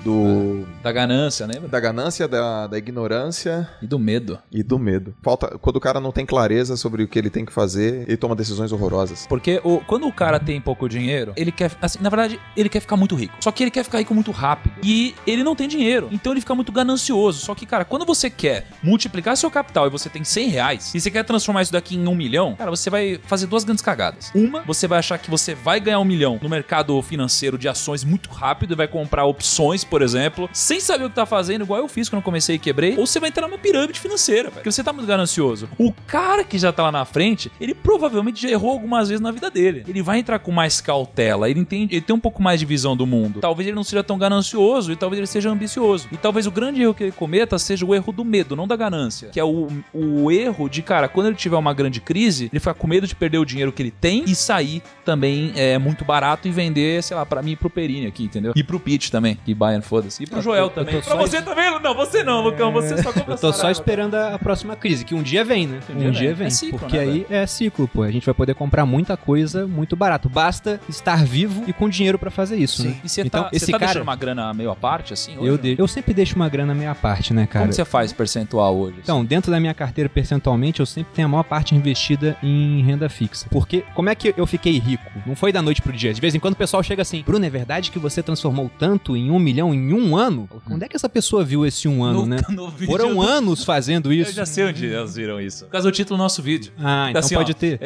Da ganância, lembra? da ganância, da ignorância E do medo. e do medo. Quando o cara não tem clareza sobre o que ele tem que fazer, ele toma decisões horrorosas. Porque quando o cara tem pouco dinheiro, ele quer, assim, na verdade, ele quer ficar muito rico. Só que ele quer ficar rico muito rápido. E ele não tem dinheiro. Então ele fica muito ganancioso. Só que, cara, quando você quer multiplicar seu capital e você tem 100 reais, e você quer transformar isso daqui em 1 milhão, cara, você vai fazer 2 grandes cagadas. Uma, você vai achar que você vai ganhar 1 milhão no mercado financeiro de ações muito rápido e vai comprar opções, por exemplo, sem saber o que tá fazendo, igual eu fiz quando eu comecei e quebrei. Ou você vai entrar numa pirâmide financeira, velho, porque você tá muito ganancioso. O cara que já tá lá na frente, ele provavelmente já errou algumas vezes na vida dele. Ele vai entrar com mais cautela, ele tem um pouco mais de visão do mundo. Talvez ele não seja tão ganancioso e talvez ele seja ambicioso. E talvez o grande erro que ele cometa seja o erro do medo, não da ganância. Que é o erro de, cara, quando ele tiver uma grande crise, ele fica com medo de perder o dinheiro que ele tem e sair também muito barato e vender, sei lá, pra mim e pro Perini aqui, entendeu? E pro Pete também, que Bayern, foda-se. E pro Joel também. Pra você também, não, você não, Lucão, você só compra Eu tô só saraiva. esperando a próxima crise, que um dia vem, né? Um dia vem. É ciclo, porque né, aí é ciclo, pô. A gente vai poder comprar muita coisa muito barato. Basta estar vivo e com dinheiro pra fazer isso, né? E você Então, tá esse deixando cara, uma grana meio à parte, assim, hoje? eu sempre deixo uma grana meia parte, né, cara? Como você faz percentual hoje? Então, dentro da minha carteira percentualmente, eu sempre tenho a maior parte investida em renda fixa. Porque como é que eu fiquei rico? Não foi da noite pro dia. De vez em quando o pessoal chega assim, Bruno, é verdade que você transformou tanto em 1 milhão em 1 ano? Onde é que essa pessoa viu esse 1 ano, né? No vídeo Foram anos fazendo isso. Eu já sei onde elas viram isso. Por causa do título do nosso vídeo. Ah, então Assim, pode ó, ter.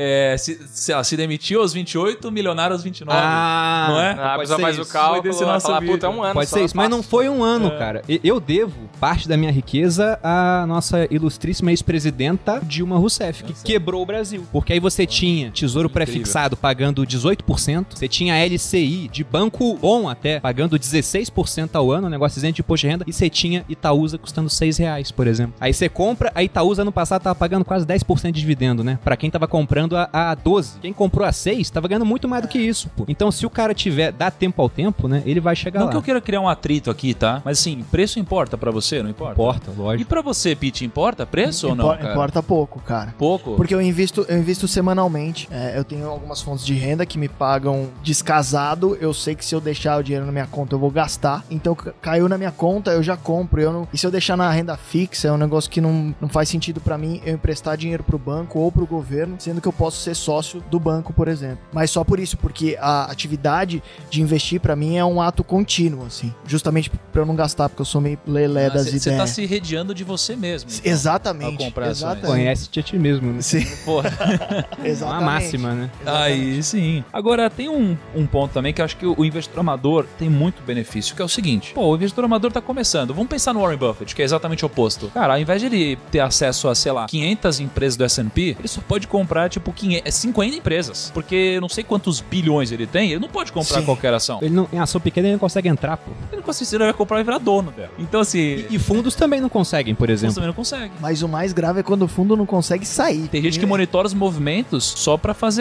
Se demitiu aos 28, milionário aos 29. Ah, não é? A pode pessoa ser faz o isso. cálculo, Foi desse vai nosso falar, vídeo. puta, é um ano. Pode só, ser isso, mas não fácil. foi 1 ano, cara. Eu devo parte da minha riqueza à nossa ilustríssima ex-presidenta Dilma Rousseff, que quebrou o Brasil. Porque aí você tinha tesouro prefixado pagando 18%, você tinha LCI de banco bom até, pagando 16% ao ano, negócio isento de imposto de renda, e você tinha Itaúsa custando R$6, por exemplo. Aí você compra, a Itaúsa ano passado tava pagando quase 10% de dividendo, né? Pra quem tava comprando a 12. Quem comprou a 6 tava ganhando muito mais do que isso, pô. Então se o cara dá tempo ao tempo, né, ele vai chegar Não lá. que eu queira criar um atrito aqui, tá? Mas assim, preço importa pra você, não importa? Importa, E lógico. pra você, Pete, importa preço ou não, cara? Importa pouco, cara. Pouco? Porque eu invisto semanalmente. Eu tenho algumas fontes de renda que me pagam descasado. Eu sei que se eu deixar o dinheiro na minha conta, eu vou gastar. Então, caiu na minha conta, eu já compro. E se eu deixar na renda fixa, é um negócio que não faz sentido pra mim eu emprestar dinheiro pro banco ou pro governo, sendo que eu posso ser sócio do banco, por exemplo. Mas só por isso, porque a atividade de investir pra mim é um ato contínuo, assim. Justamente pra eu não gastar, porque eu sou meio lelé das ideias. Você tá se redeando de você mesmo. Então, Exatamente. ao comprar ações. Exatamente. Conhece-te a ti mesmo, né? Sim, Porra. exatamente. Uma máxima, né? Aí sim. Agora, tem um ponto também que eu acho que o investidor amador tem muito benefício, que é o seguinte. Pô, o investidor amador tá começando. Vamos pensar no Warren Buffett, que é exatamente o oposto. Cara, ao invés de ele ter acesso a, sei lá, 500 empresas do S&P, ele só pode comprar, tipo, 50 empresas. Porque eu não sei quantos bilhões ele tem, ele não pode comprar Sim. qualquer ação. Ele não, em ação pequena ele não consegue entrar, pô. Ele não consegue, ele vai comprar e virar dono dela. Então, assim, E fundos também não conseguem, por você exemplo. também não consegue. Mas o mais grave é quando o fundo não consegue sair. Tem gente que monitora os movimentos só pra fazer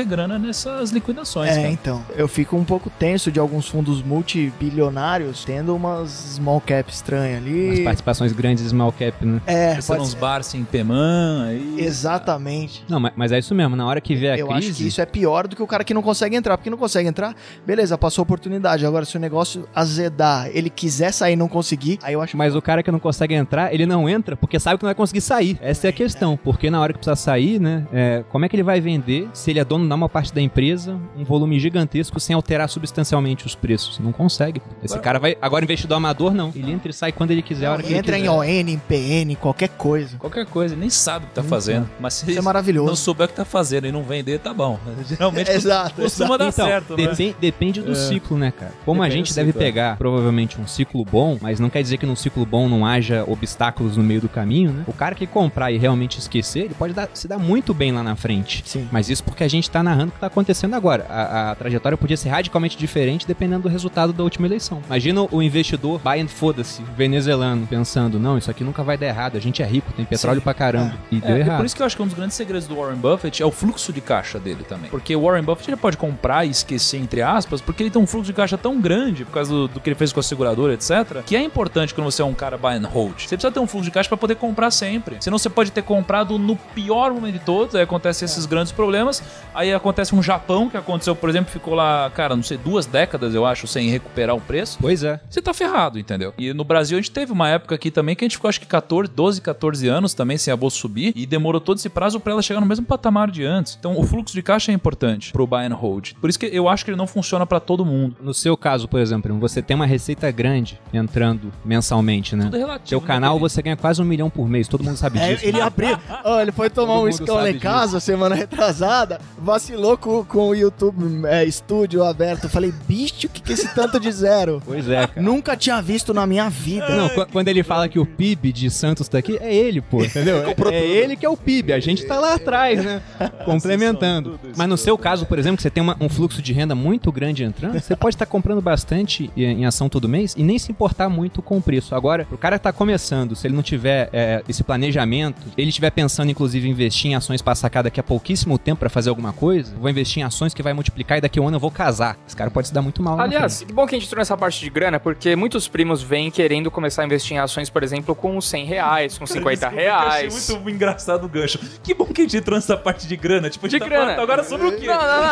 grana nessas liquidações, É, cara. então. Eu fico um pouco tenso de alguns fundos multibilionários tendo umas small cap estranhas ali. As participações grandes de small cap, né? É, Pensando pode uns ser. Barça em Peman aí. Exatamente. Não, mas é isso mesmo. Na hora que vê a Eu crise... acho que isso é pior do que o cara que não consegue entrar. Porque não consegue entrar, beleza, passou a oportunidade. Agora, se o negócio azedar, ele quiser sair e não conseguir, aí eu acho... Mas o cara que não consegue entrar, ele não entra porque sabe que não vai conseguir sair. Essa é a questão. Porque na hora que precisa sair, né? Como é que ele vai vender se ele é dono da maior parte da empresa, um volume gigantesco, sem alterar substancialmente os preços? Não consegue. Esse cara vai... Agora, investidor amador, não. Ele entra e sai quando ele quiser, a hora que ele Entra quiser. em ON, em PN, qualquer coisa. Qualquer coisa, nem sabe o que tá fazendo. Mas se Isso é maravilhoso. não souber o que tá fazendo e não vender, tá bom. Geralmente Exato, costuma dar Então, certo, né? depende do ciclo, né, cara? Como Depende a gente do deve ciclo, pegar, provavelmente, um ciclo bom, mas não quer dizer que num ciclo bom não haja obstáculos no meio do caminho, né? O cara que comprar e realmente esquecer, ele pode se dar muito bem lá na frente. Sim. Mas isso porque a gente tá narrando o que tá acontecendo agora. A trajetória podia ser radicalmente diferente dependendo do resultado da última eleição. Imagina o investidor buy and foda-se, venezuelano, pensando, não, isso aqui nunca vai dar errado, a gente é rico, tem petróleo pra caramba. E deu É errado. por isso que eu acho que um dos grandes segredos do Warren Buffett é o fluxo de caixa dele também. Porque o Warren Buffett ele pode comprar e esquecer, entre aspas, porque ele tem um fluxo de caixa tão grande por causa do que ele fez com a seguradora, etc., que é importante quando você é um cara buy and hold. Você precisa ter um fluxo de caixa pra poder comprar sempre. Senão você pode ter comprado no pior momento de todos, aí acontecem esses grandes problemas, aí acontece um Japão, que aconteceu, por exemplo, ficou lá, cara, não sei, 2 décadas, eu acho, sem recuperar o preço. Pois é. Você tá ferrado, entendeu? E no Brasil a gente teve uma época aqui também que a gente ficou acho que 12, 14 anos também sem a bolsa subir e demorou todo esse prazo pra ela chegar no mesmo patamar de antes. Então o fluxo de caixa é importante pro buy and hold. Por isso que eu acho que ele não funciona pra todo mundo. No seu caso, por exemplo, você tem uma receita grande entrando mensalmente, né? Tudo é relativo. Seu canal você ganha quase R$1 milhão por mês, todo mundo sabe disso. Ele abriu. Ó, ele foi tomar Todo um mundo escala sabe em casa semana retrasada, vacilou com o YouTube Studio aberto. Eu falei, bicho, o que é esse tanto de zero? Pois é, cara. Nunca tinha visto na minha vida. Não, quando ele fala que o PIB de Santos tá aqui, é ele, pô, entendeu? É ele que é o PIB, a gente tá lá atrás, né? Complementando. Mas no seu caso, por exemplo, que você tem um fluxo de renda muito grande entrando, você pode estar comprando bastante em ação todo mês e nem se importar muito com o preço. Agora, pro cara que tá começando, se ele não tiver esse planejamento, ele estiver pensando, inclusive, em investir em ações pra sacar daqui a pouquíssimo tempo pra fazer alguma coisa, vou investir em ações que vai multiplicar e daqui a um ano eu vou casar. Esse cara pode se dar muito mal. Aliás, que bom que a gente entrou nessa parte de grana, porque muitos primos vêm querendo começar a investir em ações, por exemplo, com R$100, com R$50. Eu achei muito engraçado o gancho. Que bom que a gente entrou nessa parte de grana. Tipo, a gente De tá grana. falando agora sobre o quê?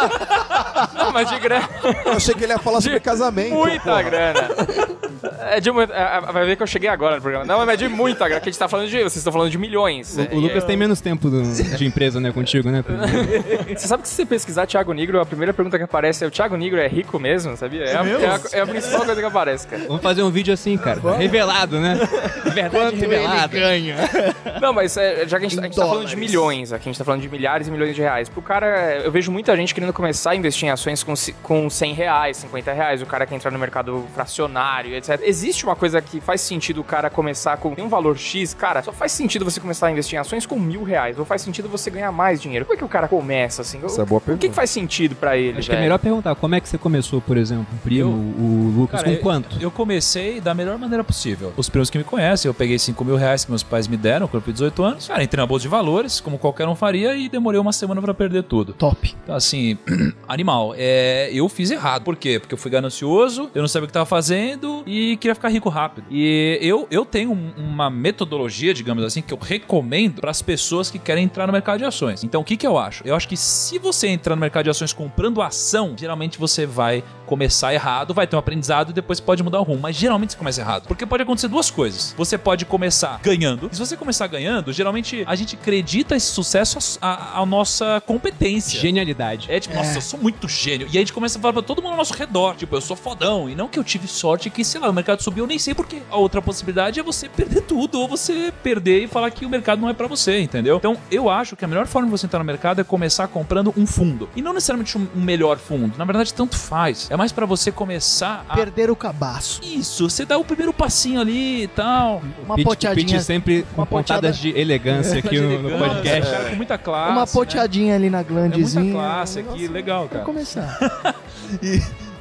Não, mas de grana. Eu achei que ele ia falar sobre casamento. Muita porra. grana. Vai ver que eu cheguei agora no programa. Não, mas é de muita grana, que a gente tá falando vocês estão falando de milhões. O Lucas tem menos tempo de empresa, né, contigo, né? Você sabe que se você pesquisar Thiago Nigro, a primeira pergunta que aparece é: o Thiago Nigro é rico mesmo, sabia? É a principal coisa que aparece, cara. Vamos fazer um vídeo assim, cara. Revelado, né? Verdade revelada. Ele ganha. Não, mas já que a gente tá falando de milhões aqui, a gente tá falando de milhares e milhões de reais. Pro cara, eu vejo muita gente querendo começar a investir em ações com R$100, R$50, o cara quer entrar no mercado fracionário, etc. Existe uma coisa que faz sentido o cara começar com um valor X? Cara, só faz sentido você começar a investir em ações com R$1.000, ou faz sentido você ganhar mais dinheiro? Como é que o cara começa, assim? Essa é boa O que pergunta. faz sentido pra ele, Acho que é melhor perguntar, como é que você começou, por exemplo, o primo, o Lucas, Cara, com quanto? Eu comecei da melhor maneira possível. Os primos que me conhecem, eu peguei R$5.000 que meus pais me deram quando eu fiz 18 anos. Cara, entrei na bolsa de valores, como qualquer um faria, e demorei uma semana pra perder tudo. Top. Então, assim, animal. Eu fiz errado. Por quê? Porque eu fui ganancioso, eu não sabia o que estava fazendo e queria ficar rico rápido. E eu tenho uma metodologia, digamos assim, que eu recomendo para as pessoas que querem entrar no mercado de ações. Então, o que eu acho? Eu acho que se você entrar no mercado de ações comprando ação, geralmente você vai começar errado, vai ter um aprendizado e depois pode mudar o rumo. Mas geralmente você começa errado. Porque pode acontecer duas coisas. Você pode começar ganhando. E se você começar ganhando, geralmente a gente acredita esse sucesso à nossa competência. Genialidade. É tipo, nossa, eu sou muito gênio. E aí a gente começa a falar pra todo mundo ao nosso redor, tipo, eu sou fodão. E não que eu tive sorte que, sei lá, o mercado subiu, eu nem sei porquê. A outra possibilidade é você perder tudo, ou você perder e falar que o mercado não é pra você, entendeu? Então, eu acho que a melhor forma de você entrar no mercado é começar comprando um fundo. E não necessariamente um melhor fundo. Na verdade, tanto faz. É mais pra você começar a... Perder o cabaço. Isso, você dá o primeiro passinho ali e tal. Uma O poteadinha. Pitch sempre com uma poteada- pontadas de elegância aqui no podcast. Cara, com muita classe. Uma poteadinha ali na né? É glandezinha. muita classe aqui, legal, Pra cara. começar.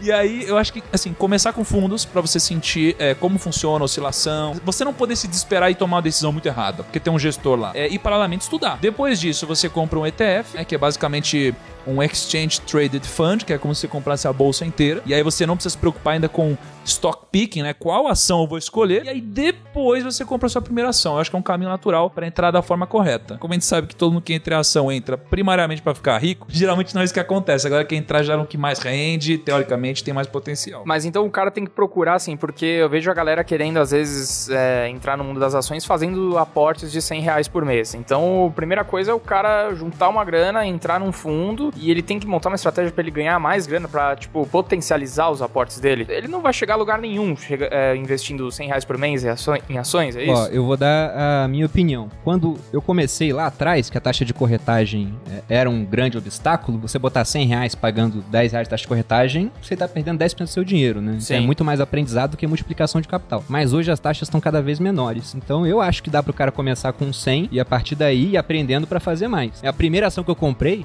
E aí, eu acho que, assim, começar com fundos pra você sentir como funciona a oscilação. Você não poder se desesperar e tomar uma decisão muito errada, porque tem um gestor lá. E, paralelamente, estudar. Depois disso, você compra um ETF, que é basicamente um Exchange Traded Fund, que é como se você comprasse a bolsa inteira. E aí você não precisa se preocupar ainda com stock picking, né? Qual ação eu vou escolher. E aí depois você compra a sua primeira ação. Eu acho que é um caminho natural para entrar da forma correta. Como a gente sabe que todo mundo que entra em ação entra primariamente para ficar rico, geralmente não é isso que acontece. Agora quem entrar já no que mais rende, teoricamente tem mais potencial. Mas então o cara tem que procurar, assim, porque eu vejo a galera querendo, às vezes, entrar no mundo das ações fazendo aportes de R$100 por mês. Então, a primeira coisa é o cara juntar uma grana, entrar num fundo, e ele tem que montar uma estratégia para ele ganhar mais grana, pra, tipo, potencializar os aportes dele. Ele não vai chegar a lugar nenhum investindo R$100 por mês em ações, é isso? Ó, eu vou dar a minha opinião. Quando eu comecei lá atrás, que a taxa de corretagem era um grande obstáculo, você botar R$100 pagando R$10 de taxa de corretagem, você tá perdendo 10% do seu dinheiro, né? Sim. É muito mais aprendizado do que multiplicação de capital. Mas hoje as taxas estão cada vez menores. Então eu acho que dá pro cara começar com 100 e a partir daí ir aprendendo pra fazer mais. A primeira ação que eu comprei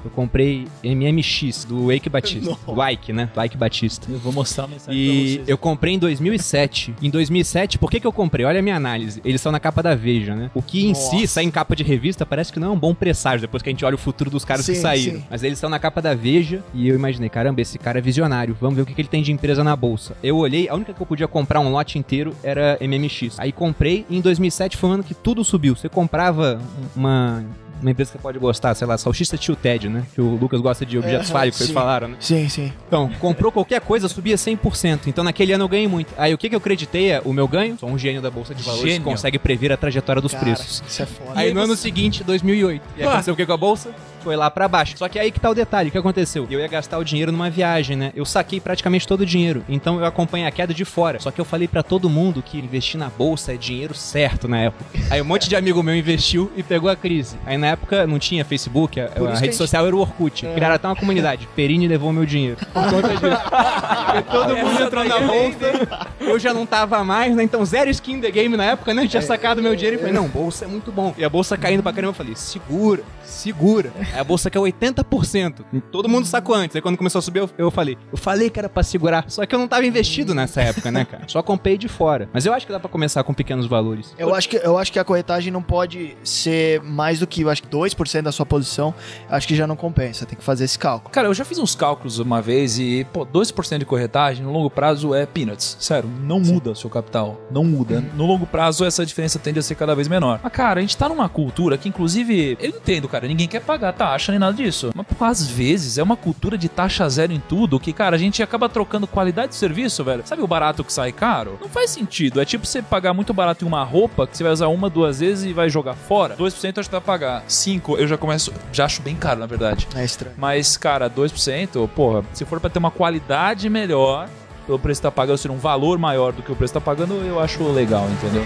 MMX, do Ike Batista. Do Ike, né? Do Ike Batista. Eu vou mostrar a mensagem pra E vocês. eu comprei em 2007. Em 2007, por que eu comprei? Olha a minha análise. Eles são na capa da Veja, né? O que em si, sair em capa de revista, parece que não é um bom presságio, depois que a gente olha o futuro dos caras que saíram. Mas eles estão na capa da Veja e eu imaginei, caramba, esse cara é visionário. Vamos ver o que ele tem de empresa na bolsa. Eu olhei, a única que eu podia comprar um lote inteiro era MMX. Aí comprei e em 2007 foi um ano que tudo subiu. Você comprava uma empresa que você pode gostar, sei lá, Salsicha Tio Ted, né? Que o Lucas gosta de objetos falhos, que vocês falaram, né? Sim, sim. Então, comprou qualquer coisa, subia 100%. Então, naquele ano eu ganhei muito. Aí, o que eu acreditei é o meu ganho. Sou um gênio da Bolsa de Valores que consegue prever a trajetória dos preços. Isso é foda. Aí, no ano seguinte, 2008. E aconteceu o que com a Bolsa? Foi lá pra baixo. Só que aí que tá o detalhe. O que aconteceu? Eu ia gastar o dinheiro numa viagem, né? Eu saquei praticamente todo o dinheiro. Então, eu acompanhei a queda de fora. Só que eu falei pra todo mundo que investir na Bolsa é dinheiro certo na época. Aí, um monte de amigo meu investiu e pegou a crise. Aí, na época, não tinha Facebook. A rede social era o Orkut. Criaram até uma comunidade. Perini levou meu dinheiro. Por conta disso. Porque todo mundo entrou na Bolsa. Eu já não tava mais, né? Então, zero skin in the game na época, né? Eu tinha sacado meu dinheiro e falei, não, Bolsa é muito bom. E a Bolsa caindo pra caramba, eu falei, segura. Aí a Bolsa caiu 80%. Todo mundo sacou antes. Aí quando começou a subir, eu falei que era pra segurar. Só que eu não tava investido nessa época, né, cara? Só comprei de fora. Mas eu acho que dá pra começar com pequenos valores. Eu acho que a corretagem não pode ser mais do que, eu acho que 2% da sua posição. Acho que já não compensa. Tem que fazer esse cálculo. Cara, eu já fiz uns cálculos uma vez e, 2% de corretagem no longo prazo é peanuts. Sério, não muda o seu capital. Não muda. No longo prazo, essa diferença tende a ser cada vez menor. Mas, cara, a gente tá numa cultura que, inclusive, eu entendo, cara, ninguém quer pagar taxa nem nada disso. Mas, às vezes, é uma cultura de taxa zero em tudo que, cara, a gente acaba trocando qualidade de serviço, velho. Sabe o barato que sai caro? Não faz sentido. É tipo você pagar muito barato em uma roupa que você vai usar 1, 2 vezes e vai jogar fora. 2% eu acho que dá pra pagar. 5% eu já acho bem caro, na verdade. É estranho. Mas, cara, 2%, porra, se for pra ter uma qualidade melhor, pelo preço que tá pagando, ser um valor maior do que o preço que tá pagando, eu acho legal, entendeu?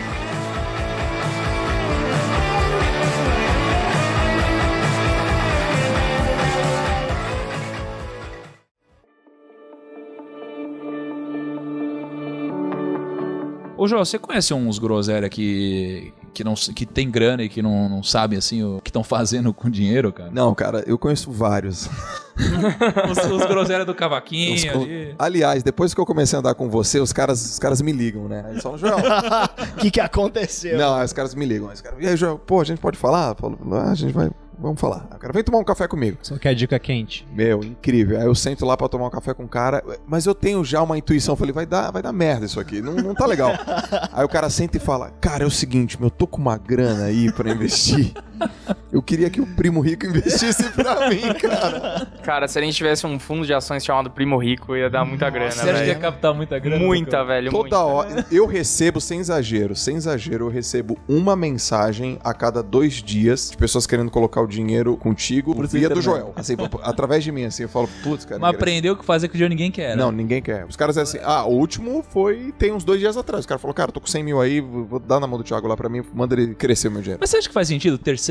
Ô, João, você conhece uns groselha que tem grana e que não sabem, assim, o que estão fazendo com dinheiro, cara? Não, cara, eu conheço vários. os groselha do cavaquinho ali. Aliás, depois que eu comecei a andar com você, os caras me ligam, né? Aí só, João. O que aconteceu? Não, aí os caras me ligam. E aí, João, pô, a gente pode falar? A gente vai... Vamos falar. O cara vem tomar um café comigo. Só quer dica quente. Meu, incrível. Aí eu sento lá pra tomar um café com o cara, mas eu tenho já uma intuição. Falei, vai dar merda isso aqui. Não tá legal. Aí o cara senta e fala, cara, é o seguinte, eu tô com uma grana aí pra investir. Eu queria que o Primo Rico investisse pra mim, cara. Cara, se a gente tivesse um fundo de ações chamado Primo Rico, ia dar muita grana, Você acha que ia velho. captar muita grana? Muita, velho. Toda muita. hora. Eu recebo, sem exagero, eu recebo uma mensagem a cada 2 dias de pessoas querendo colocar o dinheiro contigo via do Joel. Assim, através de mim, assim, eu falo, putz, cara. Mas aprendeu o que fazer que o dinheiro ninguém quer, né? Não, ninguém quer. Os caras dizem assim, o último tem uns 2 dias atrás. O cara falou, cara, tô com 100 mil aí, vou dar na mão do Thiago lá pra mim, manda ele crescer o meu dinheiro. Mas você acha que faz sentido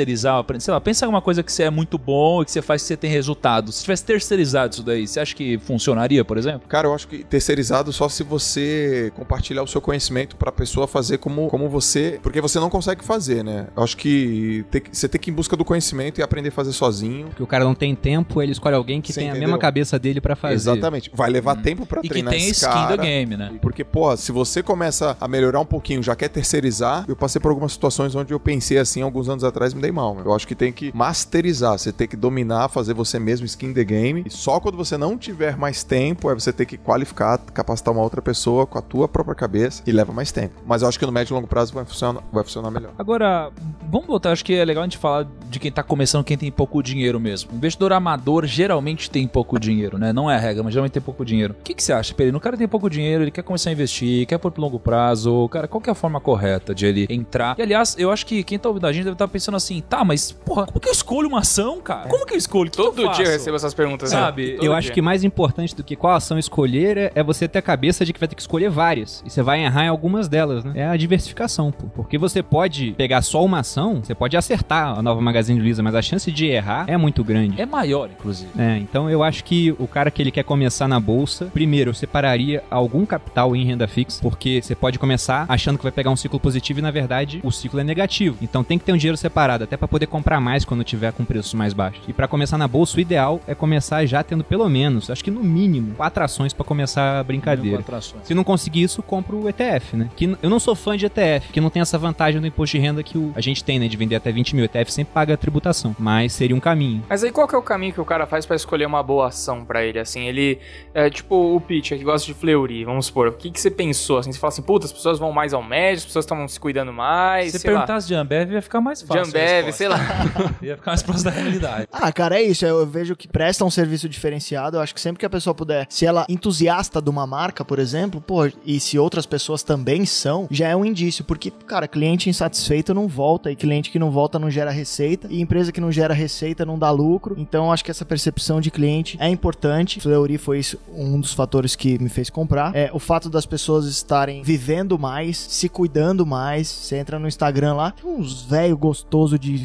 terceirizar, sei lá, pensa em alguma coisa que você é muito bom e que você faz que você tem resultado. Se tivesse terceirizado isso daí, você acha que funcionaria, por exemplo? Cara, eu acho que terceirizado só se você compartilhar o seu conhecimento pra pessoa fazer como você... Porque você não consegue fazer, né? Eu acho que você tem que ir em busca do conhecimento e aprender a fazer sozinho. Porque o cara não tem tempo, ele escolhe alguém que tem a mesma cabeça dele pra fazer. Exatamente. Vai levar tempo pra treinar esse cara. E que tem skin do game, né? Porque, pô, se você começa a melhorar um pouquinho, já quer terceirizar, eu passei por algumas situações onde eu pensei assim, alguns anos atrás, me dei mal. Eu acho que tem que masterizar, você tem que dominar, fazer você mesmo skin the game. E só quando você não tiver mais tempo, é você ter que qualificar, capacitar uma outra pessoa com a tua própria cabeça e leva mais tempo. Mas eu acho que no médio e longo prazo vai funcionar melhor. Agora, vamos voltar, acho que é legal a gente falar de quem tá começando, quem tem pouco dinheiro mesmo. Investidor amador geralmente tem pouco dinheiro, né? Não é a regra, mas geralmente tem pouco dinheiro. O que você acha, Perino? O cara tem pouco dinheiro, ele quer começar a investir, quer pôr pro longo prazo. Cara, qual que é a forma correta de ele entrar? E, aliás, eu acho que quem tá ouvindo a gente deve estar pensando assim, tá, mas, porra, como que eu escolho uma ação, cara? Como que eu escolho? Todo dia eu recebo essas perguntas, sabe? Eu acho que mais importante do que qual ação escolher é você ter a cabeça de que vai ter que escolher várias. E você vai errar em algumas delas, né? É a diversificação, pô. Porque você pode pegar só uma ação, você pode acertar a nova Magazine Luiza, mas a chance de errar é muito grande. É maior, inclusive. Então eu acho que o cara que ele quer começar na bolsa, primeiro, eu separaria algum capital em renda fixa, porque você pode começar achando que vai pegar um ciclo positivo e, na verdade, o ciclo é negativo. Então tem que ter um dinheiro separado, até para poder comprar mais quando tiver com preços mais baixos. E para começar na bolsa, o ideal é começar já tendo pelo menos, acho que no mínimo, 4 ações para começar a brincadeira. Se não conseguir isso, compra o ETF, né? Que eu não sou fã de ETF, que não tem essa vantagem do imposto de renda que a gente tem, né? De vender até 20 mil. O ETF sempre paga a tributação, mas seria um caminho. Mas aí qual que é o caminho que o cara faz para escolher uma boa ação para ele? Assim, ele é tipo o Pitch, que gosta de Fleury, vamos supor. O que você pensou? Assim, você fala assim, puta, as pessoas vão mais ao médico, as pessoas estão se cuidando mais. Se você perguntasse de Ambev, ia ficar mais fácil. De Ambev, sei lá. Ia ficar mais próximo da realidade. Cara, é isso. Eu vejo que presta um serviço diferenciado. Eu acho que sempre que a pessoa puder, se ela é entusiasta de uma marca, por exemplo, pô, e se outras pessoas também são, já é um indício. Porque, cara, cliente insatisfeito não volta, e cliente que não volta não gera receita, e empresa que não gera receita não dá lucro. Então, eu acho que essa percepção de cliente é importante. Fleury foi isso, um dos fatores que me fez comprar. O fato das pessoas estarem vivendo mais, se cuidando mais. Você entra no Instagram lá, tem uns velho gostoso de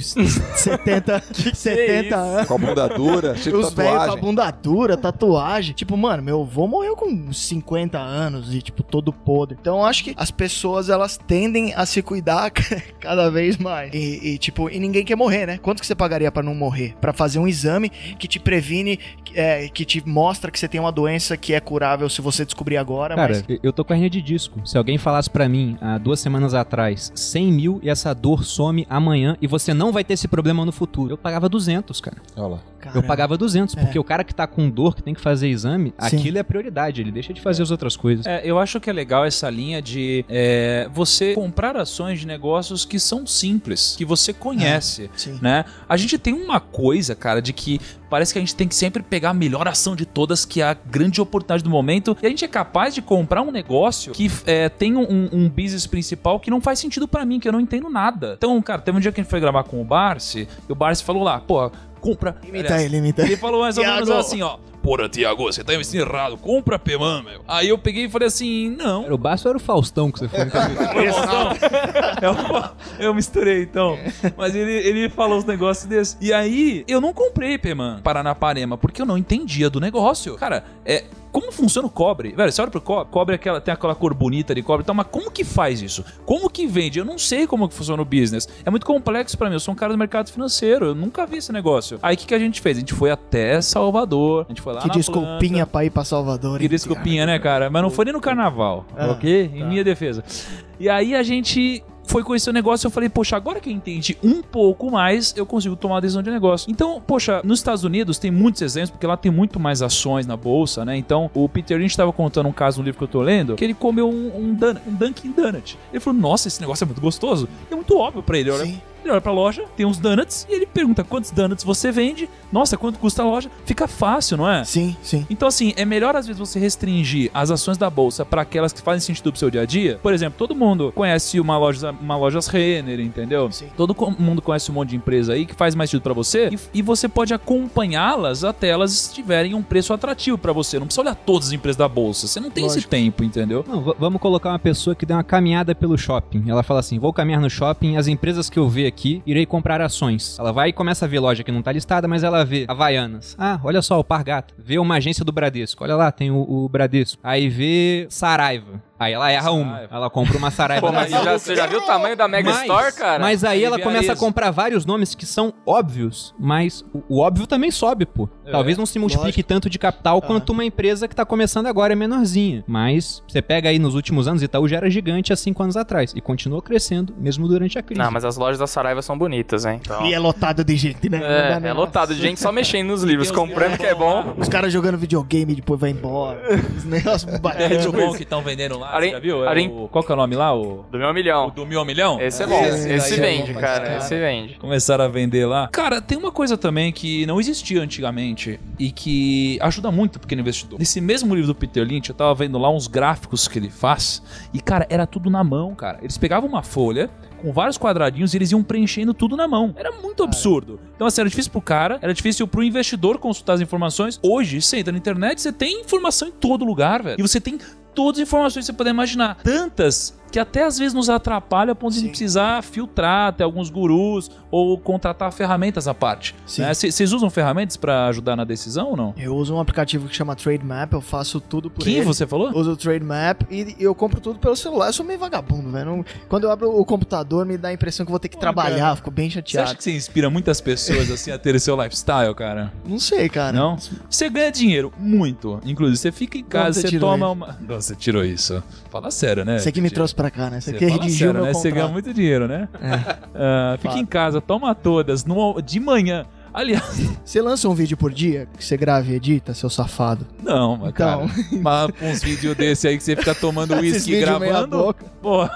70 anos. Com a bunda dura, cheio de Os velhos tatuagem. com a bunda dura, tatuagem. Tipo, mano, meu avô morreu com 50 anos e, tipo, todo podre. Então, eu acho que as pessoas, elas tendem a se cuidar cada vez mais. Tipo, e ninguém quer morrer, né? Quanto que você pagaria pra não morrer? Pra fazer um exame que te previne, que te mostra que você tem uma doença que é curável se você descobrir agora. Cara, eu tô com a hernia de disco. Se alguém falasse pra mim, há 2 semanas atrás, 100 mil e essa dor some amanhã e você não vai ter esse problema no futuro, eu pagava 200, cara. Olha lá. Caramba. Eu pagava 200, porque o cara que tá com dor, que tem que fazer exame, Sim. aquilo é a prioridade, ele deixa de fazer as outras coisas. Eu acho que é legal essa linha de você comprar ações de negócios que são simples, que você conhece, né? A gente tem uma coisa, cara, de que parece que a gente tem que sempre pegar a melhor ação de todas, que é a grande oportunidade do momento, e a gente é capaz de comprar um negócio que tem um business principal que não faz sentido pra mim, que eu não entendo nada. Então, cara, teve um dia que a gente foi gravar com o Barsi, e o Barsi falou lá, pô, compra... Imita ele. Ele falou mais ou menos Thiago. assim, ó, porra, Thiago, você tá investindo errado, compra a Peman, meu. Aí eu peguei e falei assim, não. Era o Baço ou era o Faustão que você foi? Foi Faustão? Eu misturei, então. Mas ele falou uns negócios desses. E aí, eu não comprei Peman Paranapanema, porque eu não entendia do negócio. Cara, como funciona o cobre? Velho, você olha pro cobre, cobre tem aquela cor bonita de cobre e tal, mas como que faz isso? Como que vende? Eu não sei como que funciona o business. É muito complexo pra mim, eu sou um cara do mercado financeiro, eu nunca vi esse negócio. Aí o que a gente fez? A gente foi até Salvador, a gente foi lá Que na desculpinha planta. pra ir pra Salvador. Que desculpinha, né, cara? Mas não foi nem no carnaval, ok? Em minha defesa. E aí a gente foi conhecer o negócio e eu falei, poxa, agora que eu entendi um pouco mais, eu consigo tomar uma decisão de negócio. Então, poxa, nos Estados Unidos tem muitos exemplos, porque lá tem muito mais ações na bolsa, né? Então, o Peter Lynch estava contando um caso no livro que eu tô lendo, que ele comeu um Dunkin' Donut. Ele falou, nossa, esse negócio é muito gostoso. E é muito óbvio pra ele, olha. Sim. Ele olha pra loja, tem uns donuts, e ele pergunta quantos donuts você vende. Nossa, quanto custa a loja? Fica fácil, não é? Sim. Então, assim, é melhor às vezes você restringir as ações da bolsa para aquelas que fazem sentido pro seu dia a dia. Por exemplo, todo mundo conhece uma lojas Renner, entendeu? Sim. Todo mundo conhece um monte de empresa aí que faz mais sentido pra você e você pode acompanhá-las até elas estiverem em um preço atrativo pra você. Não precisa olhar todas as empresas da bolsa. Você não tem esse tempo, entendeu? Não, vamos colocar uma pessoa que deu uma caminhada pelo shopping. Ela fala assim, vou caminhar no shopping, as empresas que eu ver aqui, irei comprar ações. Ela vai e começa a ver loja que não tá listada, mas ela vê Havaianas. Ah, olha só, o Alpargata. Vê uma agência do Bradesco. Olha lá, tem o Bradesco. Aí vê Saraiva. Aí ela erra uma. Ela compra uma Saraiva. Pô, mas você já viu o tamanho da Mega Store, cara? Mas aí ela começa a comprar vários nomes que são óbvios, mas o óbvio também sobe, pô. Talvez não se multiplique tanto de capital quanto uma empresa que tá começando agora, é menorzinha. Mas você pega aí nos últimos anos, Itaú já era gigante há 5 anos atrás e continuou crescendo, mesmo durante a crise. Não, mas as lojas da Saraiva são bonitas, hein? Então... E é lotado de gente, né? É lotado de gente só mexendo nos livros, comprando que é bom. Os caras jogando videogame e depois vai embora. Os negócios bacanas. bom que estão vendendo lá, você já viu? Qual que é o nome lá? Do Meu Milhão. O do Mil Milhão? Esse é bom. Esse vende, cara. Esse vende. Começaram a vender lá. Cara, tem uma coisa também que não existia antigamente e que ajuda muito o pequeno investidor. Nesse mesmo livro do Peter Lynch, eu tava vendo lá uns gráficos que ele faz e, cara, era tudo na mão, cara. Eles pegavam uma folha com vários quadradinhos e eles iam preenchendo tudo na mão. Era muito absurdo. Então, assim, era difícil pro cara, era difícil pro investidor consultar as informações. Hoje, você entra na internet, você tem informação em todo lugar, velho. E você tem todas as informações que você puder imaginar. Tantas que até às vezes nos atrapalha a ponto de precisar filtrar até alguns gurus ou contratar ferramentas à parte. Vocês usam ferramentas pra ajudar na decisão ou não? Eu uso um aplicativo que chama Trade Map, eu faço tudo por ele. Que você falou? Uso o Trade Map e eu compro tudo pelo celular. Eu sou meio vagabundo, velho. Quando eu abro o computador, me dá a impressão que eu vou ter que trabalhar, fico bem Você chateado. acha que você inspira muitas pessoas assim a ter seu lifestyle, cara? Não sei, cara. Não? Você ganha dinheiro, muito. Inclusive, você fica em casa, você toma uma... Nossa, você tirou isso. Fala sério, né? Você que me trouxe pra cá, né? Você que fala redigiu sério, meu né? contrato. Você ganha muito dinheiro, né? Fica em casa, toma todas, de manhã. Aliás... Você lança um vídeo por dia que você grava e edita, seu safado? Não, mas cara, mas uns vídeos desse aí que você fica tomando uísque gravando... Pô.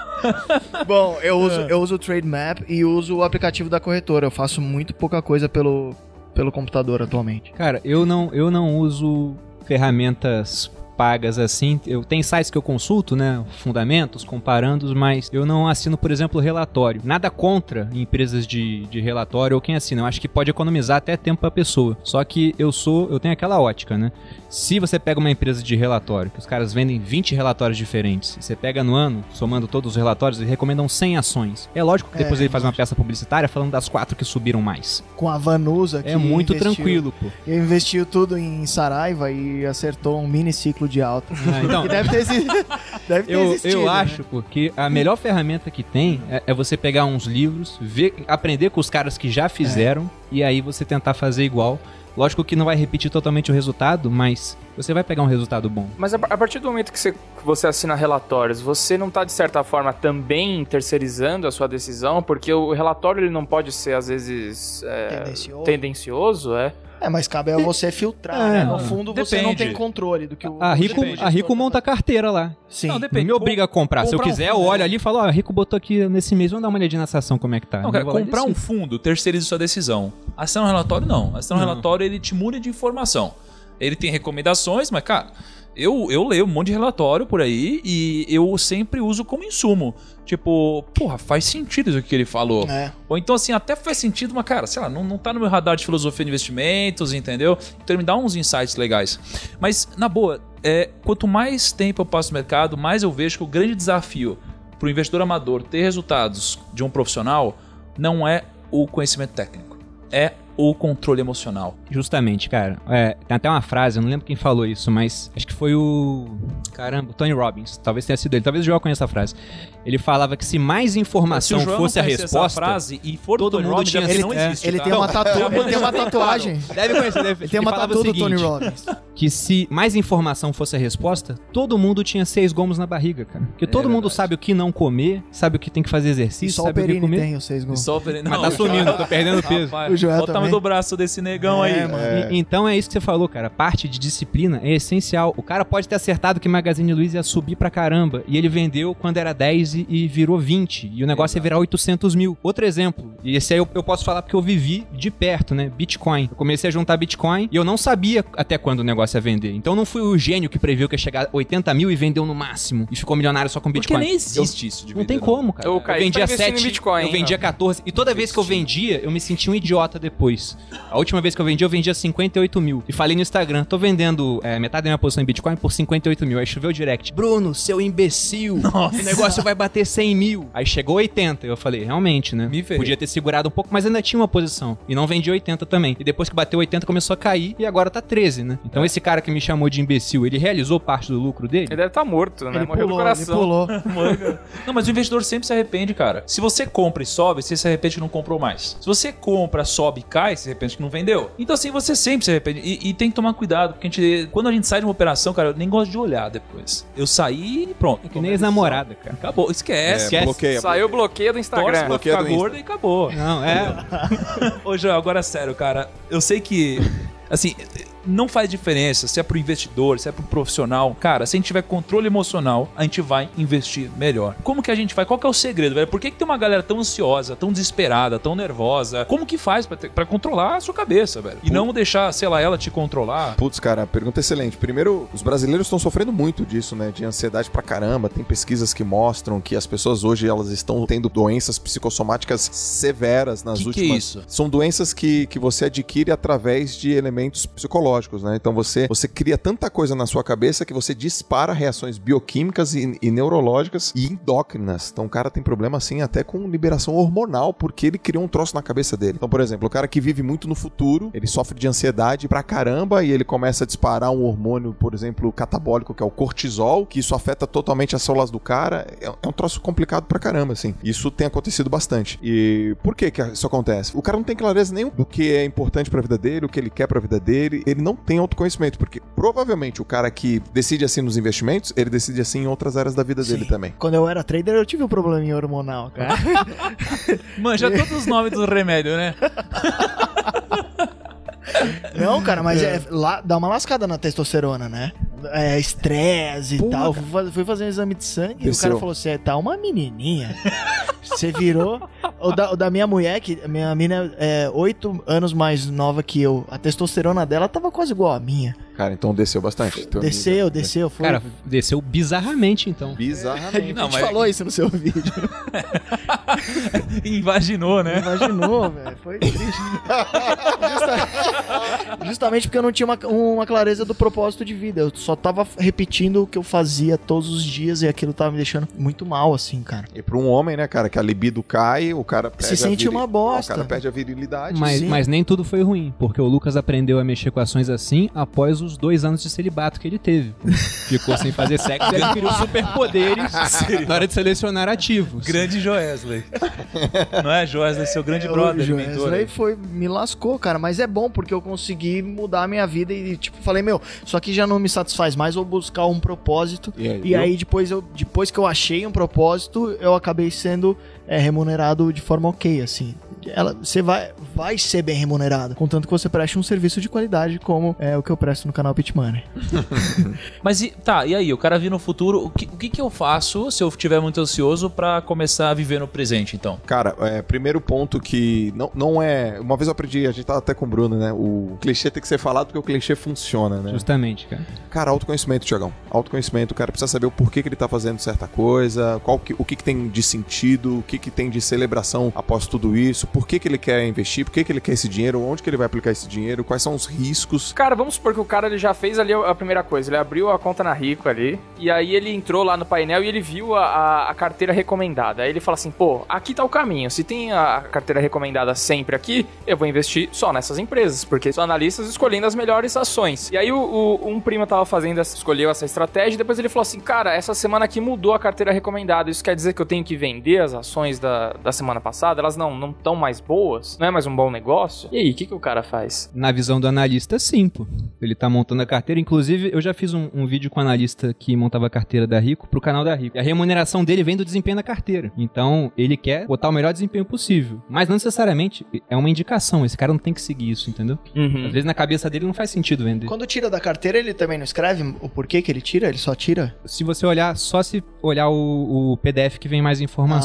Bom, eu uso o Trade Map e uso o aplicativo da corretora. Eu faço muito pouca coisa pelo computador atualmente. Cara, eu não uso ferramentas pagas assim. Eu tenho sites que eu consulto, né, fundamentos, comparandos, mas eu não assino, por exemplo, relatório. Nada contra empresas de relatório ou quem assina. Eu acho que pode economizar até tempo pra pessoa. Só que eu tenho aquela ótica, né? Se você pega uma empresa de relatório, que os caras vendem 20 relatórios diferentes, e você pega no ano, somando todos os relatórios, eles recomendam 100 ações. É lógico que depois ele faz uma peça publicitária falando das 4 que subiram mais. Com a Vanusa, que é muito tranquilo, pô. Eu investi tudo em Saraiva e acertou um mini ciclo de alta. Então, que deve ter existido. Eu acho, porque a melhor ferramenta que tem é você pegar uns livros, aprender com os caras que já fizeram e aí você tentar fazer igual. Lógico que não vai repetir totalmente o resultado, mas você vai pegar um resultado bom. Mas a partir do momento que você assina relatórios, você não está, de certa forma, também terceirizando a sua decisão? Porque o relatório ele não pode ser, às vezes, tendencioso, mas cabe a você filtrar, né? No fundo, você não tem controle do que o... A Rico monta a carteira lá. Sim. Não, depende. Não me obriga a comprar. Se eu quiser, eu olho ali e falo, a Rico botou aqui nesse mês, vamos dar uma olhadinha nessa ação, como é que tá. Não, cara, comprar um fundo, terceiriza sua decisão. Assinar um relatório, não. Assinar um relatório, ele te muda de informação. Ele tem recomendações, mas, cara... Eu leio um monte de relatório por aí e eu sempre uso como insumo. Tipo, porra, faz sentido isso que ele falou. Ou então, assim, até faz sentido, mas, cara, sei lá, não tá no meu radar de filosofia de investimentos, entendeu? Então ele me dá uns insights legais. Mas, na boa, quanto mais tempo eu passo no mercado, mais eu vejo que o grande desafio pro investidor amador ter resultados de um profissional não é o conhecimento técnico. É o controle emocional. Justamente, cara. Tem até uma frase, eu não lembro quem falou isso, mas acho que foi o Tony Robbins. Talvez tenha sido ele. Talvez o João conheça a frase. Ele falava que se mais informação fosse a resposta, frase, e for todo Tony mundo Robbins, tinha... Ele não existe. Ele tem uma tatuagem. Deve conhecer. Ele tem uma tatu do Tony Robbins. Que se mais informação fosse a resposta, todo mundo tinha 6 gomos na barriga, cara. Porque todo mundo sabe o que não comer, sabe o que tem que fazer exercício, só sabe o que comer. Tem os 6 gomos. Mas tá sumindo, tô perdendo peso. Rapaz, o Joel olha o tamanho do braço desse negão aí. Mano. Então é isso que você falou, cara. A parte de disciplina é essencial. O cara pode ter acertado que Magazine Luiza ia subir pra caramba e ele vendeu quando era 10 e virou 20. E o negócio ia virar 800 mil. Outro exemplo, e esse aí eu posso falar porque eu vivi de perto, né? Bitcoin. Eu comecei a juntar Bitcoin e eu não sabia até quando o negócio ia vender. Então não fui o gênio que previu que ia chegar a 80 mil e vendeu no máximo. E ficou milionário só com Bitcoin. Porque nem existe isso de Não tem como, cara. Eu vendia 7, Bitcoin, eu vendia 14. E toda vez que eu vendia, eu me sentia um idiota depois. depois. A última vez que eu vendia 58 mil. E falei no Instagram, tô vendendo metade da minha posição em Bitcoin por 58 mil. Aí choveu o direct. Bruno, seu imbecil. Nossa. O negócio vai bater 100 mil. Aí chegou 80. Eu falei, realmente, né? Podia ter segurado um pouco, mas ainda tinha uma posição. E não vendi 80 também. E depois que bateu 80, começou a cair. E agora tá 13, né? Então esse cara que me chamou de imbecil, ele realizou parte do lucro dele? Ele deve estar morto, né? Ele Morreu do coração. Ele pulou. Não, mas o investidor sempre se arrepende, cara. Se você compra e sobe, você se arrepende que não comprou mais. Se você compra, sobe e cai, se arrepende que não vendeu. Então assim, você sempre se arrepende. E tem que tomar cuidado, porque quando a gente sai de uma operação, cara, eu nem gosto de olhar depois. Eu saí e pronto. É que nem ex-namorada, cara. Acabou, esquece. Bloqueia. Saiu o bloqueio do Instagram. Torce pra bloqueio ficar do Insta. gordo e acabou. Não, Ô, João, agora sério, cara. Eu sei que, assim, não faz diferença se é pro investidor, se é pro profissional. Cara, se a gente tiver controle emocional, a gente vai investir melhor. Como que a gente faz? Qual que é o segredo, velho? Por que tem uma galera tão ansiosa, tão desesperada, tão nervosa? Como que faz pra controlar a sua cabeça, velho? E não deixar, sei lá, ela te controlar? Putz, cara, pergunta excelente. Primeiro, os brasileiros estão sofrendo muito disso, né? De ansiedade pra caramba. Tem pesquisas que mostram que as pessoas hoje, elas estão tendo doenças psicossomáticas severas nas últimas... Que é isso? São doenças que você adquire através de elementos psicológicos, né? Então você cria tanta coisa na sua cabeça que você dispara reações bioquímicas e neurológicas e endócrinas. Então o cara tem problema assim até com liberação hormonal, porque ele criou um troço na cabeça dele. Então, por exemplo, o cara que vive muito no futuro, ele sofre de ansiedade pra caramba e ele começa a disparar um hormônio, por exemplo, catabólico, que é o cortisol, que isso afeta totalmente as células do cara. É um troço complicado pra caramba, assim. Isso tem acontecido bastante. E por que isso acontece? O cara não tem clareza nenhuma do que é importante pra vida dele, o que ele quer pra vida dele. Ele não tem autoconhecimento, porque provavelmente o cara que decide assim nos investimentos, ele decide assim em outras áreas da vida dele também. Quando eu era trader, eu tive um probleminha hormonal, cara. Manja todos os nomes dos remédios, né? Não, cara, mas dá uma lascada na testosterona, né? Estresse e tal. Fui fazer um exame de sangue e o cara falou: você tá uma menininha. Você virou. O da minha mulher, que minha mina é 8 anos mais nova que eu. A testosterona dela tava quase igual a minha. Cara, então desceu bastante. Desceu. Foi. Cara, desceu bizarramente, então. Bizarramente. A gente falou isso no seu vídeo. Imaginou, né? Imaginou, velho. Foi triste. Justamente porque eu não tinha uma clareza do propósito de vida. Eu só tava repetindo o que eu fazia todos os dias e aquilo tava me deixando muito mal, assim, cara. E pra um homem, né, cara, que a libido cai, o cara perde se sente uma bosta. O cara perde a virilidade. Mas nem tudo foi ruim, porque o Lucas aprendeu a mexer com ações assim após os 2 anos de celibato que ele teve. Ficou sem fazer sexo e adquiriu superpoderes na hora de selecionar ativos. Grande Joesley. Não é, Joesley? Seu grande brother, mentor. Joesley me lascou, cara. Mas é bom, porque eu consegui mudar a minha vida e, tipo, falei, isso aqui já não me satisfaz mais, vou buscar um propósito. E aí, depois que eu achei um propósito, eu acabei sendo remunerado de forma ok, assim. Você vai ser bem remunerado, contanto que você preste um serviço de qualidade, como é o que eu presto no canal Pit Money. Mas e aí? O cara vir no futuro, o que eu faço se eu estiver muito ansioso pra começar a viver no presente, então? Cara, primeiro ponto que não é... Uma vez eu aprendi, a gente tava até com o Bruno, né? O clichê tem que ser falado porque o clichê funciona, né? Justamente, cara. Cara, autoconhecimento, Tiagão. Autoconhecimento, o cara precisa saber o porquê que ele tá fazendo certa coisa, o que tem de sentido, o que tem de celebração após tudo isso, por que ele quer investir, por que ele quer esse dinheiro, onde que ele vai aplicar esse dinheiro, quais são os riscos. Cara, vamos supor que o cara ele já fez ali a primeira coisa, ele abriu a conta na Rico ali, e aí ele entrou lá no painel e ele viu a carteira recomendada. Aí ele fala assim, aqui tá o caminho, se tem a carteira recomendada sempre aqui, eu vou investir só nessas empresas, porque são analistas escolhendo as melhores ações. E aí um primo tava escolheu essa estratégia, e depois ele falou assim, cara, essa semana aqui mudou a carteira recomendada, isso quer dizer que eu tenho que vender as ações da semana passada? Elas não estão mais boas? Não é mais um bom negócio? E aí, o que o cara faz? Na visão do analista, sim, pô. Ele tá montando a carteira. Inclusive, eu já fiz um vídeo com o analista que montava a carteira da Rico pro canal da Rico. E a remuneração dele vem do desempenho da carteira. Então, ele quer botar o melhor desempenho possível. Mas não necessariamente é uma indicação. Esse cara não tem que seguir isso, entendeu? Uhum. Às vezes, na cabeça dele, não faz sentido vender. Quando tira da carteira, ele também não escreve o porquê que ele tira? Ele só tira? Se você olhar, só se olhar o PDF que vem mais informações. Ah, tá.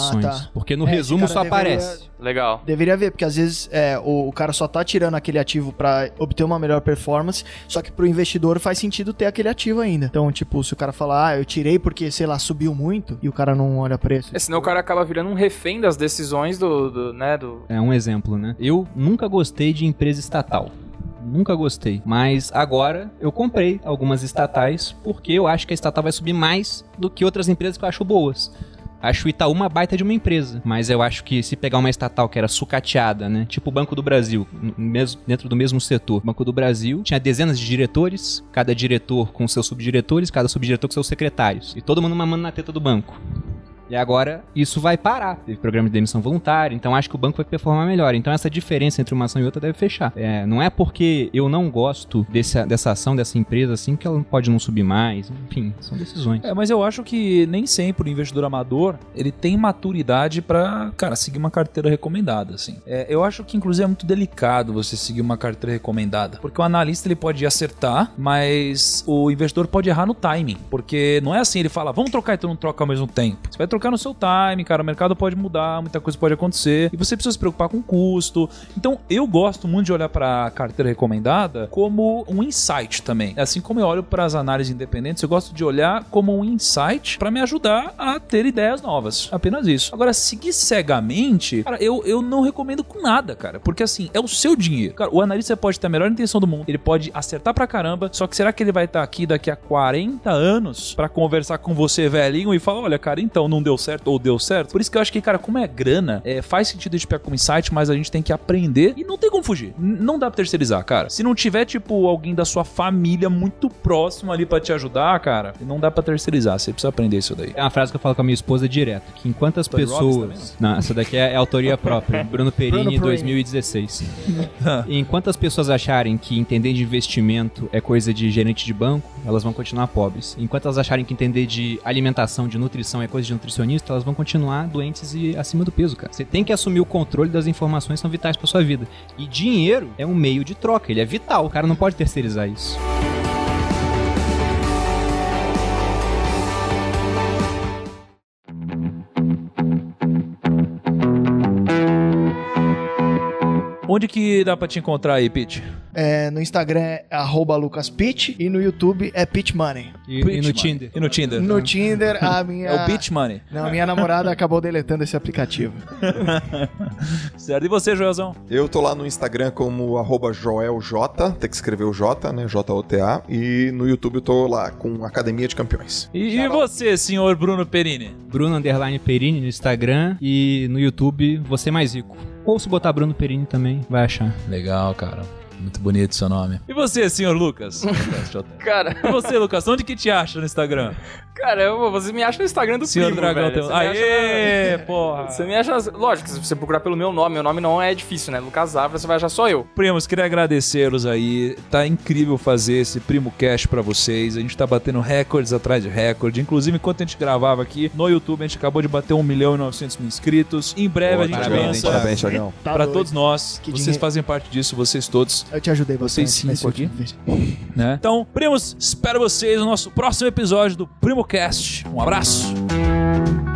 Porque no resumo só aparece. Legal. Deveria ver, porque às vezes o cara só tá tirando aquele ativo pra obter uma melhor performance, só que pro investidor faz sentido ter aquele ativo ainda. Então, tipo, se o cara falar, eu tirei porque, sei lá, subiu muito, e o cara não olha preço. Senão o cara acaba virando um refém das decisões do. É um exemplo, né? Eu nunca gostei de empresa estatal. Nunca gostei. Mas agora eu comprei algumas estatais porque eu acho que a estatal vai subir mais do que outras empresas que eu acho boas. Acho o Itaú uma baita de uma empresa, mas eu acho que se pegar uma estatal que era sucateada, né? Tipo o Banco do Brasil, dentro do mesmo setor. O Banco do Brasil tinha dezenas de diretores, cada diretor com seus subdiretores, cada subdiretor com seus secretários. E todo mundo mamando na teta do banco. E agora isso vai parar. Teve programa de demissão voluntária, então acho que o banco vai performar melhor. Então essa diferença entre uma ação e outra deve fechar. Não é porque eu não gosto dessa ação, dessa empresa, assim, que ela pode não subir mais. Enfim, são decisões. Mas eu acho que nem sempre o investidor amador, ele tem maturidade pra, cara, seguir uma carteira recomendada, assim. Eu acho que, inclusive, é muito delicado você seguir uma carteira recomendada. Porque o analista, ele pode acertar, mas o investidor pode errar no timing. Porque não é assim, ele fala, vamos trocar e tu não troca ao mesmo tempo. Você vai trocar no seu time, cara, o mercado pode mudar, muita coisa pode acontecer, e você precisa se preocupar com o custo. Então, eu gosto muito de olhar para a carteira recomendada como um insight também. Assim como eu olho para as análises independentes, eu gosto de olhar como um insight para me ajudar a ter ideias novas. Apenas isso. Agora, seguir cegamente, cara, eu não recomendo com nada, cara, porque assim, é o seu dinheiro. Cara, o analista pode ter a melhor intenção do mundo, ele pode acertar pra caramba, só que será que ele vai estar aqui daqui a 40 anos para conversar com você velhinho e falar, olha, cara, então não deu certo ou deu certo? Por isso que eu acho que, cara, como é grana, faz sentido a gente pegar como insight, mas a gente tem que aprender e não tem como fugir. Não dá pra terceirizar, cara. Se não tiver, tipo, alguém da sua família muito próximo ali pra te ajudar, cara, não dá pra terceirizar. Você precisa aprender isso daí. É uma frase que eu falo com a minha esposa direto, que enquanto as pessoas... Não, essa daqui é autoria própria. Bruno Perini, 2016. Enquanto as pessoas acharem que entender de investimento é coisa de gerente de banco, elas vão continuar pobres. Enquanto elas acharem que entender de alimentação, de nutrição é coisa de nutricionista, elas vão continuar doentes e acima do peso, cara. Você tem que assumir o controle das informações que são vitais pra sua vida. E dinheiro é um meio de troca, ele é vital. O cara não pode terceirizar isso. Onde que dá pra te encontrar aí, Pete? No Instagram é @LucasPitch e no YouTube é Pitch Money. E no Tinder? E no Tinder? No Tinder, a minha... É o Pitch Money. Não, a minha namorada acabou deletando esse aplicativo. Certo. E você, Joelzão? Eu tô lá no Instagram como @JoelJ, tem que escrever o J, né? J-O-T-A. E no YouTube eu tô lá com Academia de Campeões. E você, senhor Bruno Perini? Bruno_Perini no Instagram e no YouTube Você Mais Rico. Ou se botar Bruno Perini também, vai achar. Legal, cara. Muito bonito seu nome. E você, senhor Lucas? Cara... E você, Lucas? Onde que te acha no Instagram? Cara, você me acha no Instagram do Senhor Primo, Dragão. velho. Aê, porra! Você me acha... Lógico, se você procurar pelo meu nome não é difícil, né? Lucas Zafra, você vai achar só eu. Primos, queria agradecê-los aí. Tá incrível fazer esse Primo Cast pra vocês. A gente tá batendo recordes atrás de recorde. Inclusive, enquanto a gente gravava aqui no YouTube, a gente acabou de bater 1.900.000 inscritos. Em breve a gente lança. Parabéns, Thiagão. Pra todos nós. Que Vocês dinheiro. fazem parte disso, vocês todos. Eu te ajudei bastante. Vocês 5 aqui. Né? Então, primos, espero vocês no nosso próximo episódio do Primo Cast. Um abraço.